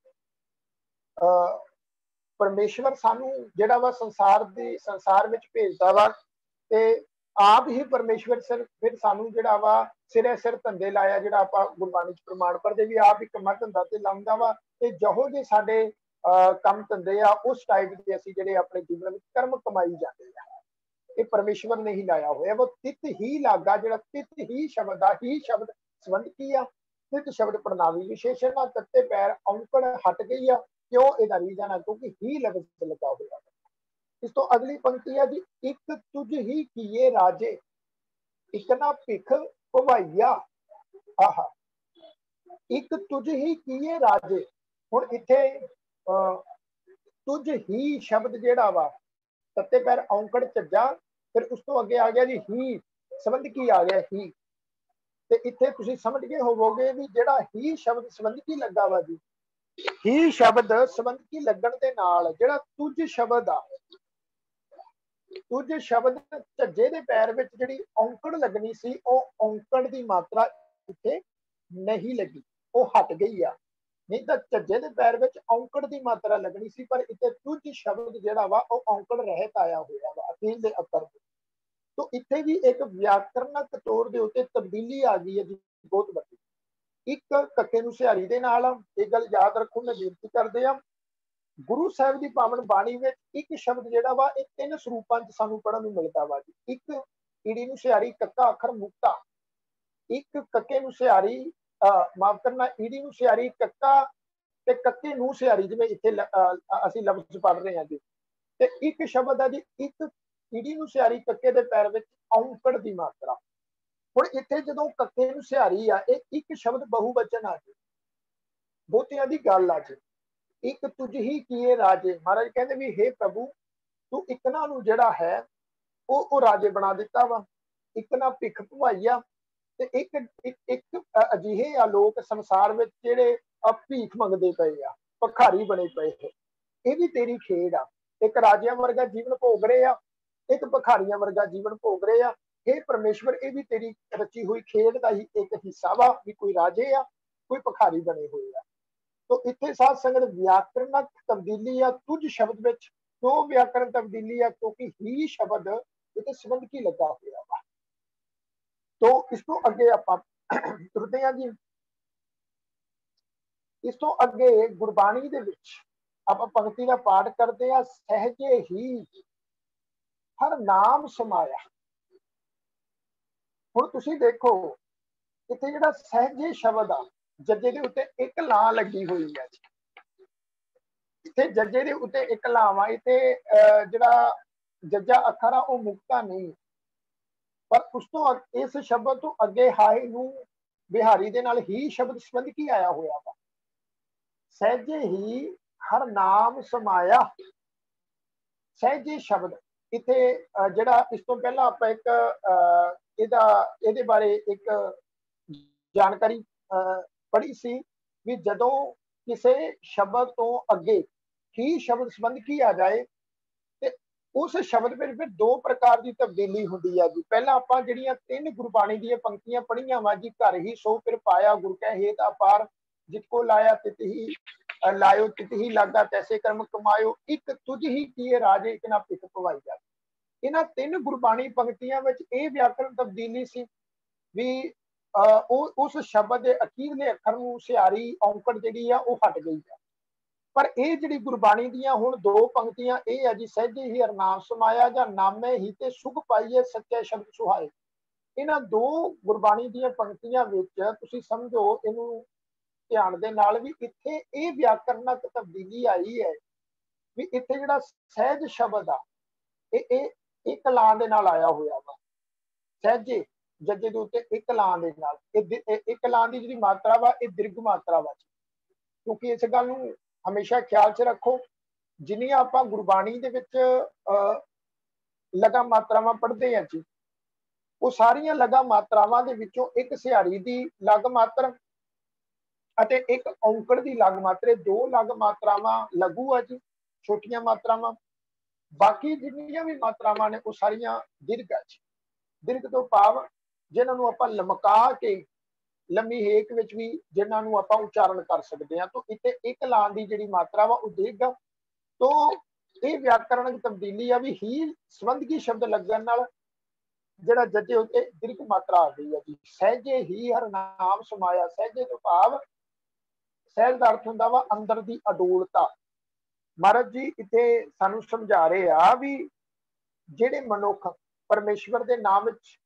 परमेश्वर सानू जिहड़ा वा संसार विच भेजदा वा ते आप ही परमेश्वर फिर सानू जिहड़ा वा सिरे सिर धंधे लाया, जिहड़ा आपां गुरबाणी च प्रमाण पढ़दे भी आप ही कम्मा धंधा ते लाउंदा वा ते जहो जे साडे कम धंधे आ उस टाइप दे असीं जिहड़े अपने जीवन विच कर्म कमाई जांदे आ, ये परमेश्वर ने ही लाया होया। वो तित ही लागा, जिहड़ा तित ही शब्द आ, ही शब्द संबंध की आ, तित शब्द प्रणावी विशेषण आ, तत्ते पैर औंकड़ हट गई आ। क्यों ਇਹਦਾ ਰੀਜ਼ਨ ਹੈ क्योंकि ही लफ्ज लगा हुआ है। इस तो अगली पंक्ति है जी, एक तुझ ही किए राजे इकना भिख भवाइया। आह एक तुझ ही किए राजे। हुण इत्थे तुझ ही शब्द जेड़ा वा तत्ते पैर औंकड़ झज्जा, फिर उस तो अगे आ गया जी ही, संबंध की आ गया ही। ते इत्थे तुसीं समझ गए होवोगे भी जेड़ा ही शब्द संबंध की लगा वा जी, ही शब्द संबंध की लगन दे नाल जिहड़ा तुझ शब्द आ, तुझ शब्द झज्जे दे पैर विच जिहड़ी औंकड़ लगनी सी ਉਹ औंकड़ दी मात्रा इत्थे नहीं लगी, वो हट गई आ। नहीं तो झज्जे दे पैर विच औंकड़ दी मात्रा लगनी सी, पर इत्थे तुझ शब्द जिहड़ा वा ਉਹ औंकड़ रहत आया होया वा अखीर दे अखर। तो इत्थे भी एक व्याकरणक तौर दे उत्ते तब्दीली आ गई है जी बहुत वड्डी। एक कक्के नूं सिहारी दे नाल एक गल याद रखो, मैं बेनती करदे आ गुरु साहिब की पावन बाणी में एक शब्द जिहड़ा वा ये तीन स्वरूपां च सानूं पढ़न नूं मिलदा वा जी। एक ईड़ी नूं सिहारी कक्का अखर मुक्ता, एक कक्के नूं सिहारी माफ करना ईड़ी नूं सिहारी कक्का ते कक्के नूं सिहारी, जिवें इत्थे असीं लफ्ज़ पढ़ रहे हैं जी। ते एक शब्द है जी, एक ईड़ी नूं सिहारी कक्के दे पैर विच औंकड़ दी मात्रा। ਹੁਣ ਇੱਥੇ ਜਦੋਂ ਕੱਕੇ ਨੂੰ ਸਿਹਾਰੀ ਆ, ਇਹ ਇੱਕ ਸ਼ਬਦ ਬਹੁਵਚਨ ਆ ਜੀ, ਬਹੁਤਿਆਂ ਦੀ ਗੱਲ ਆ ਜੀ। ਇੱਕ ਤੁਝ ਹੀ ਕੀਏ ਰਾਜੇ, ਮਹਾਰਾਜ ਕਹਿੰਦੇ ਵੀ हे ਪ੍ਰਭੂ ਤੂੰ ਇਕਨਾ ਨੂੰ ਜਿਹੜਾ ਹੈ ਉਹ ਰਾਜੇ ਬਣਾ ਦਿੱਤਾ ਵਾ, ਇੱਕ ਨਾ ਭਿੱਖ ਭਵਾਈਆ, ਤੇ ਇੱਕ ਅਜਿਹੇ ਆ ਲੋਕ ਸੰਸਾਰ ਵਿੱਚ ਜਿਹੜੇ ਭੀਖ ਮੰਗਦੇ ਪਏ ਆ, ਭਿਖਾਰੀ ਬਣੇ ਪਏ ਹੈ। ਇਹ ਵੀ ਤੇਰੀ ਖੇਡ ਆ, ਇੱਕ ਰਾਜਿਆਂ ਵਰਗਾ ਜੀਵਨ ਭੋਗ ਰਹੇ ਆ, ਇੱਕ ਭਿਖਾਰੀਆਂ ਵਰਗਾ ਜੀਵਨ ਭੋਗ ਰਹੇ ਆ। ਇਹ ਪਰਮੇਸ਼ਵਰ, ਇਹ ਵੀ ਤੇਰੀ ਰਚੀ ਹੋਈ ਖੇਡ ਦਾ ਹੀ ਇੱਕ ਹਿੱਸਾ ਵਾ, ਵੀ ਕੋਈ ਰਾਜੇ ਆ, ਕੋਈ ਭਿਖਾਰੀ ਬਣੇ ਹੋਏ ਆ। ਤੋ ਇੱਥੇ ਸਾਧ ਸੰਗਤ ਵਿਆਕਰਨਕ ਤਬਦੀਲੀ ਆ ਤੁਝ ਸ਼ਬਦ ਵਿੱਚ। ਕਿਉਂ ਵਿਆਕਰਨ ਤਬਦੀਲੀ ਆ? ਕਿਉਂਕਿ ਹੀ ਸ਼ਬਦ ਇਹ ਸੰਬੰਧ ਕੀ ਲੱਗਾ ਹੋਇਆ ਵਾ। ਤੋ ਇਸ ਤੋਂ ਅੱਗੇ ਆਪਾਂ ਤੁਰਦੇ ਹਾਂ ਜੀ। ਇਸ ਤੋਂ ਅੱਗੇ ਗੁਰਬਾਣੀ ਦੇ ਵਿੱਚ ਆਪਾਂ ਪੰਕਤੀ ਦਾ ਪਾਠ ਕਰਦੇ ਆ, ਸਹਿਜੇ ਹੀ ਹਰ ਨਾਮ ਸਮਾਇਆ। ਹੁਣ ਤੁਸੀਂ ਦੇਖੋ ਇੱਥੇ ਜਿਹੜਾ ਸਹਿਜੇ ਸ਼ਬਦ ਆ, ਜੱਜੇ ਦੇ ਉੱਤੇ ਇੱਕ ਲਾਂ ਲੱਗੀ ਹੋਈ ਹੈ ਜੀ। ਇੱਥੇ ਜੱਜੇ ਦੇ ਉੱਤੇ ਇੱਕ ਲਾਂ ਵਾ, ਇੱਥੇ ਜਿਹੜਾ ਜੱਜਾ ਅੱਖਰ ਆ ਉਹ ਮੁਕਤਾ ਨਹੀਂ, ਪਰ ਉਸ ਤੋਂ ਇਸ ਸ਼ਬਦ ਤੋਂ ਅੱਗੇ ਹਾਏ ਨੂੰ ਬਿਹਾਰੀ ਦੇ ਨਾਲ ਹੀ ਸ਼ਬਦ ਸੰਬੰਧ ਕੀ ਆਇਆ ਹੋਇਆ ਵਾ। ਸਹਿਜੇ ਹੀ ਹਰ ਨਾਮ ਸਮਾਇਆ। ਸਹਿਜੇ ਸ਼ਬਦ ਇੱਥੇ ਜਿਹੜਾ ਇਸ ਤੋਂ ਪਹਿਲਾਂ ਆਪਾਂ ਇੱਕ ਇਹਦੇ ਬਾਰੇ ਇੱਕ ਜਾਣਕਾਰੀ ਪੜ੍ਹੀ ਸੀ ਵੀ ਜਦੋਂ ਕਿਸੇ ਸ਼ਬਦ ਤੋਂ ਅੱਗੇ ਹੀ ਸ਼ਬਦ ਸੰਬੰਧ ਕੀ ਆ ਜਾਏ ਤੇ ਉਸ ਸ਼ਬਦ ਵਿੱਚ ਫਿਰ ਦੋ ਪ੍ਰਕਾਰ ਦੀ ਤਬਦੀਲੀ ਹੁੰਦੀ ਹੈ ਜੀ। ਪਹਿਲਾਂ ਆਪਾਂ ਜਿਹੜੀਆਂ 3 ਗੁਰਬਾਣੀ ਦੀਆਂ ਪੰਕਤੀਆਂ ਪੜ੍ਹੀਆਂ ਵਾ ਜੀ, ਘਰ ਹੀ ਸੋ ਫਿਰ ਪਾਇਆ ਗੁਰ ਕੈ ਹੇਤ ਅਪਾਰ, ਜਿਤ ਕੋ ਲਾਇਆ ਤਿਤ ਹੀ ਲਾਇਓ ਤਿਤ ਹੀ ਲਾਗਾ ਤੈਸੇ ਕਰਮ ਕਮਾਇਓ, ਇੱਕ ਤੁਝ ਹੀ ਕੀਏ ਰਾਜੇ ਇੱਕ ਨਾ ਭਿਖ ਭਵਾਈ ਜਾ। ਇਹਨਾਂ 3 ਗੁਰਬਾਣੀ ਪੰਕਤੀਆਂ ਵਿੱਚ ਇਹ ਵਿਆਕਰਨ ਤਬਦੀਲੀ ਸੀ ਵੀ ਉਸ ਸ਼ਬਦ ਦੇ ਅਖੀਰਲੇ ਅੱਖਰ ਨੂੰ ਸਿਹਾਰੀ ਔਂਕੜ ਜਿਹੜੀ ਆ ਉਹ ਹਟ ਗਈ ਹੈ। ਪਰ ਇਹ ਜਿਹੜੀ ਗੁਰਬਾਣੀ ਦੀਆਂ ਹੁਣ 2 ਪੰਕਤੀਆਂ ਇਹ ਆ ਜੀ, ਸਹਿਜੇ ਹੀ ਅਰਨਾਮ ਸਮਾਇਆ ਜਾਂ ਨਾਮੇ ਹੀ ਤੇ ਸੁਖ ਪਾਈਏ ਸੱਚੇ ਸ਼ਬਦ ਸੁਹਾਏ। ਇਹਨਾਂ 2 ਗੁਰਬਾਣੀ ਦੀਆਂ ਪੰਕਤੀਆਂ ਵਿੱਚ ਤੁਸੀਂ ਸਮਝੋ ਇਹਨੂੰ ਧਿਆਨ ਦੇ ਨਾਲ ਵੀ, ਇੱਥੇ ਇਹ ਵਿਆਕਰਨਕ ਤਬਦੀਲੀ ਆਈ ਹੈ ਵੀ ਇੱਥੇ ਜਿਹੜਾ ਸਹਿਜ ਸ਼ਬਦ ਆ ਇਹ ਇੱਕ ਲਾਂ ਦੇ ਨਾਲ ਆਇਆ ਹੋਇਆ ਵਾ। ਸਹਿਜੇ ਜੱਜੇ ਦੇ ਉੱਤੇ ਇੱਕ ਲਾਂ ਦੇ ਨਾਲ, ਇਹ ਇੱਕ ਲਾਂ ਦੀ ਜਿਹੜੀ ਮਾਤਰਾ ਵਾ ਇਹ ਦੀਰਘ ਮਾਤਰਾ ਵਾ। ਕਿਉਂਕਿ ਇਸ ਗੱਲ ਨੂੰ ਹਮੇਸ਼ਾ ਖਿਆਲ 'ਚ ਰੱਖੋ, ਜਿੰਨੀਆਂ ਆਪਾਂ ਗੁਰਬਾਣੀ ਦੇ ਵਿੱਚ ਲਗਾ ਮਾਤਰਾਵਾਂ ਪੜ੍ਹਦੇ ਹਾਂ ਜੀ, ਉਹ ਸਾਰੀਆਂ ਲਗਾ ਮਾਤਰਾਵਾਂ ਦੇ ਵਿੱਚੋਂ ਇੱਕ ਸਿਹਾਰੀ ਦੀ ਲਗ ਮਾਤਰਾ ਅਤੇ ਇੱਕ ਔਂਕੜ ਦੀ ਲਗ ਮਾਤਰਾ, 2 ਲਗ ਮਾਤਰਾਵਾਂ ਲਘੂ ਆ ਜੀ, ਛੋਟੀਆਂ ਮਾਤਰਾਵਾਂ। ਬਾਕੀ ਜਿੰਨੀਆਂ ਵੀ ਮਾਤਰਾਵਾਂ ਨੇ ਉਹ ਸਾਰੀਆਂ ਦੀਰਘ ਆ ਜੀ। ਦੀਰਘ ਤੋਂ ਭਾਵ ਜਿਨ੍ਹਾਂ ਨੂੰ ਆਪਾਂ ਲਮਕਾ ਕੇ ਲੰਮੀ ਹੇਕ ਵਿੱਚ ਵੀ ਜਿਨ੍ਹਾਂ ਨੂੰ ਆਪਾਂ ਉਚਾਰਨ ਕਰ ਸਕਦੇ ਹਾਂ। ਤਾਂ ਇੱਥੇ ਇੱਕ ਲਾਂ ਦੀ ਜਿਹੜੀ ਮਾਤਰਾ ਵਾ ਉਹ ਦੀਰਘ ਆ। ਤੋਂ ਇਹ ਵਿਆਕਰਨਕ ਤਬਦੀਲੀ ਆ ਵੀ ਹੀ ਸੰਬੰਧਕੀ ਸ਼ਬਦ ਲੱਗਣ ਨਾਲ ਜਿਹੜਾ ਜੱਜੇ ਉੱਤੇ ਦੀਰਘ ਮਾਤਰਾ ਆ ਗਈ ਹੈ ਜੀ। ਸਹਿਜੇ ਹੀ ਹਰ ਨਾਮ ਸਮਾਇਆ। ਸਹਿਜੇ ਤੋਂ ਭਾਵ ਸਹਿਜ ਦਾ ਅਰਥ ਹੁੰਦਾ ਵਾ ਅੰਦਰ ਦੀ ਅਡੋਲਤਾ। ਮਹਾਰਾਜ ਜੀ ਇੱਥੇ ਸਾਨੂੰ ਸਮਝਾ ਰਹੇ ਆ ਵੀ ਜਿਹੜੇ ਮਨੁੱਖ ਪਰਮੇਸ਼ਵਰ ਦੇ ਨਾਮ ਵਿੱਚ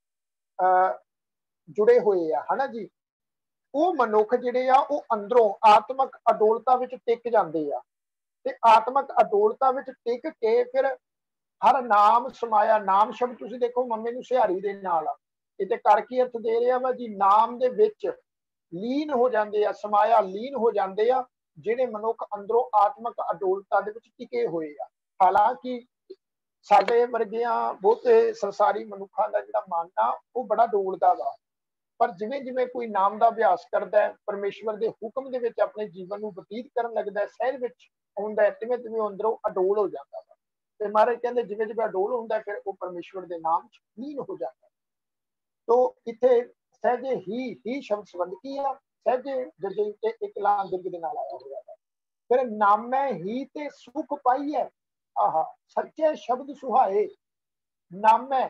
ਜੁੜੇ ਹੋਏ ਆ ਹਨਾ ਜੀ, ਉਹ ਮਨੁੱਖ ਜਿਹੜੇ ਆ ਉਹ ਅੰਦਰੋਂ ਆਤਮਕ ਅਡੋਲਤਾ ਵਿੱਚ ਟਿਕ ਜਾਂਦੇ ਆ ਤੇ ਆਤਮਕ ਅਡੋਲਤਾ ਵਿੱਚ ਟਿਕ ਕੇ ਫਿਰ ਹਰ ਨਾਮ ਸਮਾਇਆ। ਨਾਮ ਸ਼ਬਦ ਤੁਸੀਂ ਦੇਖੋ ਮੰਮੇ ਨੂੰ ਸਿਹਾਰੀ ਦੇ ਨਾਲ ਆ, ਇਹ ਤੇ ਕਰ ਕੀ ਅਰਥ ਦੇ ਰਿਹਾ ਵਾ ਜੀ, ਨਾਮ ਦੇ ਵਿੱਚ ਲੀਨ ਹੋ ਜਾਂਦੇ ਆ, ਸਮਾਇਆ ਲੀਨ ਹੋ ਜਾਂਦੇ ਆ ਜਿਹੜੇ ਮਨੁੱਖ ਅੰਦਰੋਂ ਆਤਮਕ ਅਡੋਲਤਾ ਦੇ ਵਿੱਚ ਟਿਕੇ ਹੋਏ ਆ। ਹਾਲਾਂਕਿ ਸਾਡੇ ਵਰਗਿਆਂ ਬਹੁਤੇ ਸੰਸਾਰੀ ਮਨੁੱਖਾਂ ਦਾ ਜਿਹੜਾ ਮਨ ਆ ਉਹ ਬੜਾ ਡੋਲਦਾ ਵਾ, ਪਰ ਜਿਵੇਂ ਜਿਵੇਂ ਕੋਈ ਨਾਮ ਦਾ ਅਭਿਆਸ ਕਰਦਾ ਹੈ, ਪਰਮੇਸ਼ਵਰ ਦੇ ਹੁਕਮ ਦੇ ਵਿੱਚ ਆਪਣੇ ਜੀਵਨ ਨੂੰ ਬਤੀਤ ਕਰਨ ਲੱਗਦਾ, ਸਹਿਜ ਵਿੱਚ ਆਉਂਦਾ, ਤਿਵੇਂ ਤਿਵੇਂ ਅੰਦਰੋਂ ਅਡੋਲ ਹੋ ਜਾਂਦਾ ਵਾ। ਤੇ ਮਹਾਰਾਜ ਕਹਿੰਦੇ ਜਿਵੇਂ ਜਿਵੇਂ ਅਡੋਲ ਹੁੰਦਾ ਫਿਰ ਉਹ ਪਰਮੇਸ਼ਵਰ ਦੇ ਨਾਮ ਚ ਲੀਨ ਹੋ ਜਾਂਦਾ। ਤੋ ਇੱਥੇ ਸਹਿਜੇ ਹੀ ਸ਼ਬਦ ਸੰਬੰਧ ਕੀ ਆ, ਸਹਿਜੇ ਜੱਜੇ ਤੇ ਇੱਕ ਲਾਂ ਦੀਰਘ ਦੇ ਨਾਲ ਆਇਆ ਹੋਇਆ ਹੈ। ਫਿਰ ਨਾਮੈ ਹੀ ਤੇ ਸੁਖ ਪਾਈਐ, ਆਹਾ ਸੱਚੇ ਸ਼ਬਦ ਸੁਹਾਏ। ਨਾਮੈ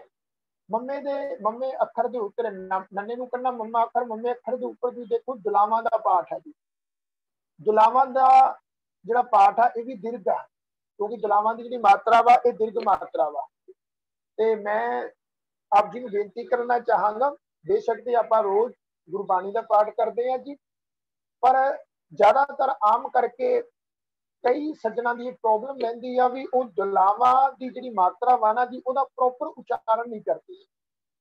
ਮੰਮੇ ਅੱਖਰ ਦੇ ਉੱਤੇ ਨੰਨੇ ਨੂੰ ਕਰਨਾ ਮੰਮਾ ਅੱਖਰ, ਮੰਮੇ ਅੱਖਰ ਦੇ ਉੱਪਰ ਵੀ ਦੇਖੋ ਦੁਲਾਵਾਂ ਦਾ ਪਾਠ ਹੈ ਜੀ। ਦੁਲਾਵਾਂ ਦਾ ਜਿਹੜਾ ਪਾਠ ਆ ਇਹ ਵੀ ਦੀਰਘ ਆ, ਕਿਉਂਕਿ ਦੁਲਾਵਾਂ ਦੀ ਜਿਹੜੀ ਮਾਤਰਾ ਵਾ ਇਹ ਦੀਰਘ ਮਾਤਰਾ ਵਾ। ਤੇ ਮੈਂ ਆਪ ਜੀ ਨੂੰ ਬੇਨਤੀ ਕਰਨਾ ਚਾਹਾਂਗਾ, ਬੇਸ਼ੱਕ ਤੇ ਆਪਾਂ ਰੋਜ਼ ਗੁਰਬਾਣੀ ਦਾ ਪਾਠ ਕਰਦੇ ਹਾਂ ਜੀ, ਪਰ ਜ਼ਿਆਦਾਤਰ ਆਮ ਕਰਕੇ ਕਈ ਸੱਜਣਾ ਦੀ ਪ੍ਰੋਬਲਮ ਰਹਿੰਦੀ ਆ ਵੀ ਉਹ ਦੁਲਾਵਾਂ ਦੀ ਜਿਹੜੀ ਮਾਤਰਾ ਵਾ ਨਾ ਜੀ ਉਹਦਾ ਪ੍ਰੋਪਰ ਉਚਾਰਨ ਨਹੀਂ ਕਰਦੇ।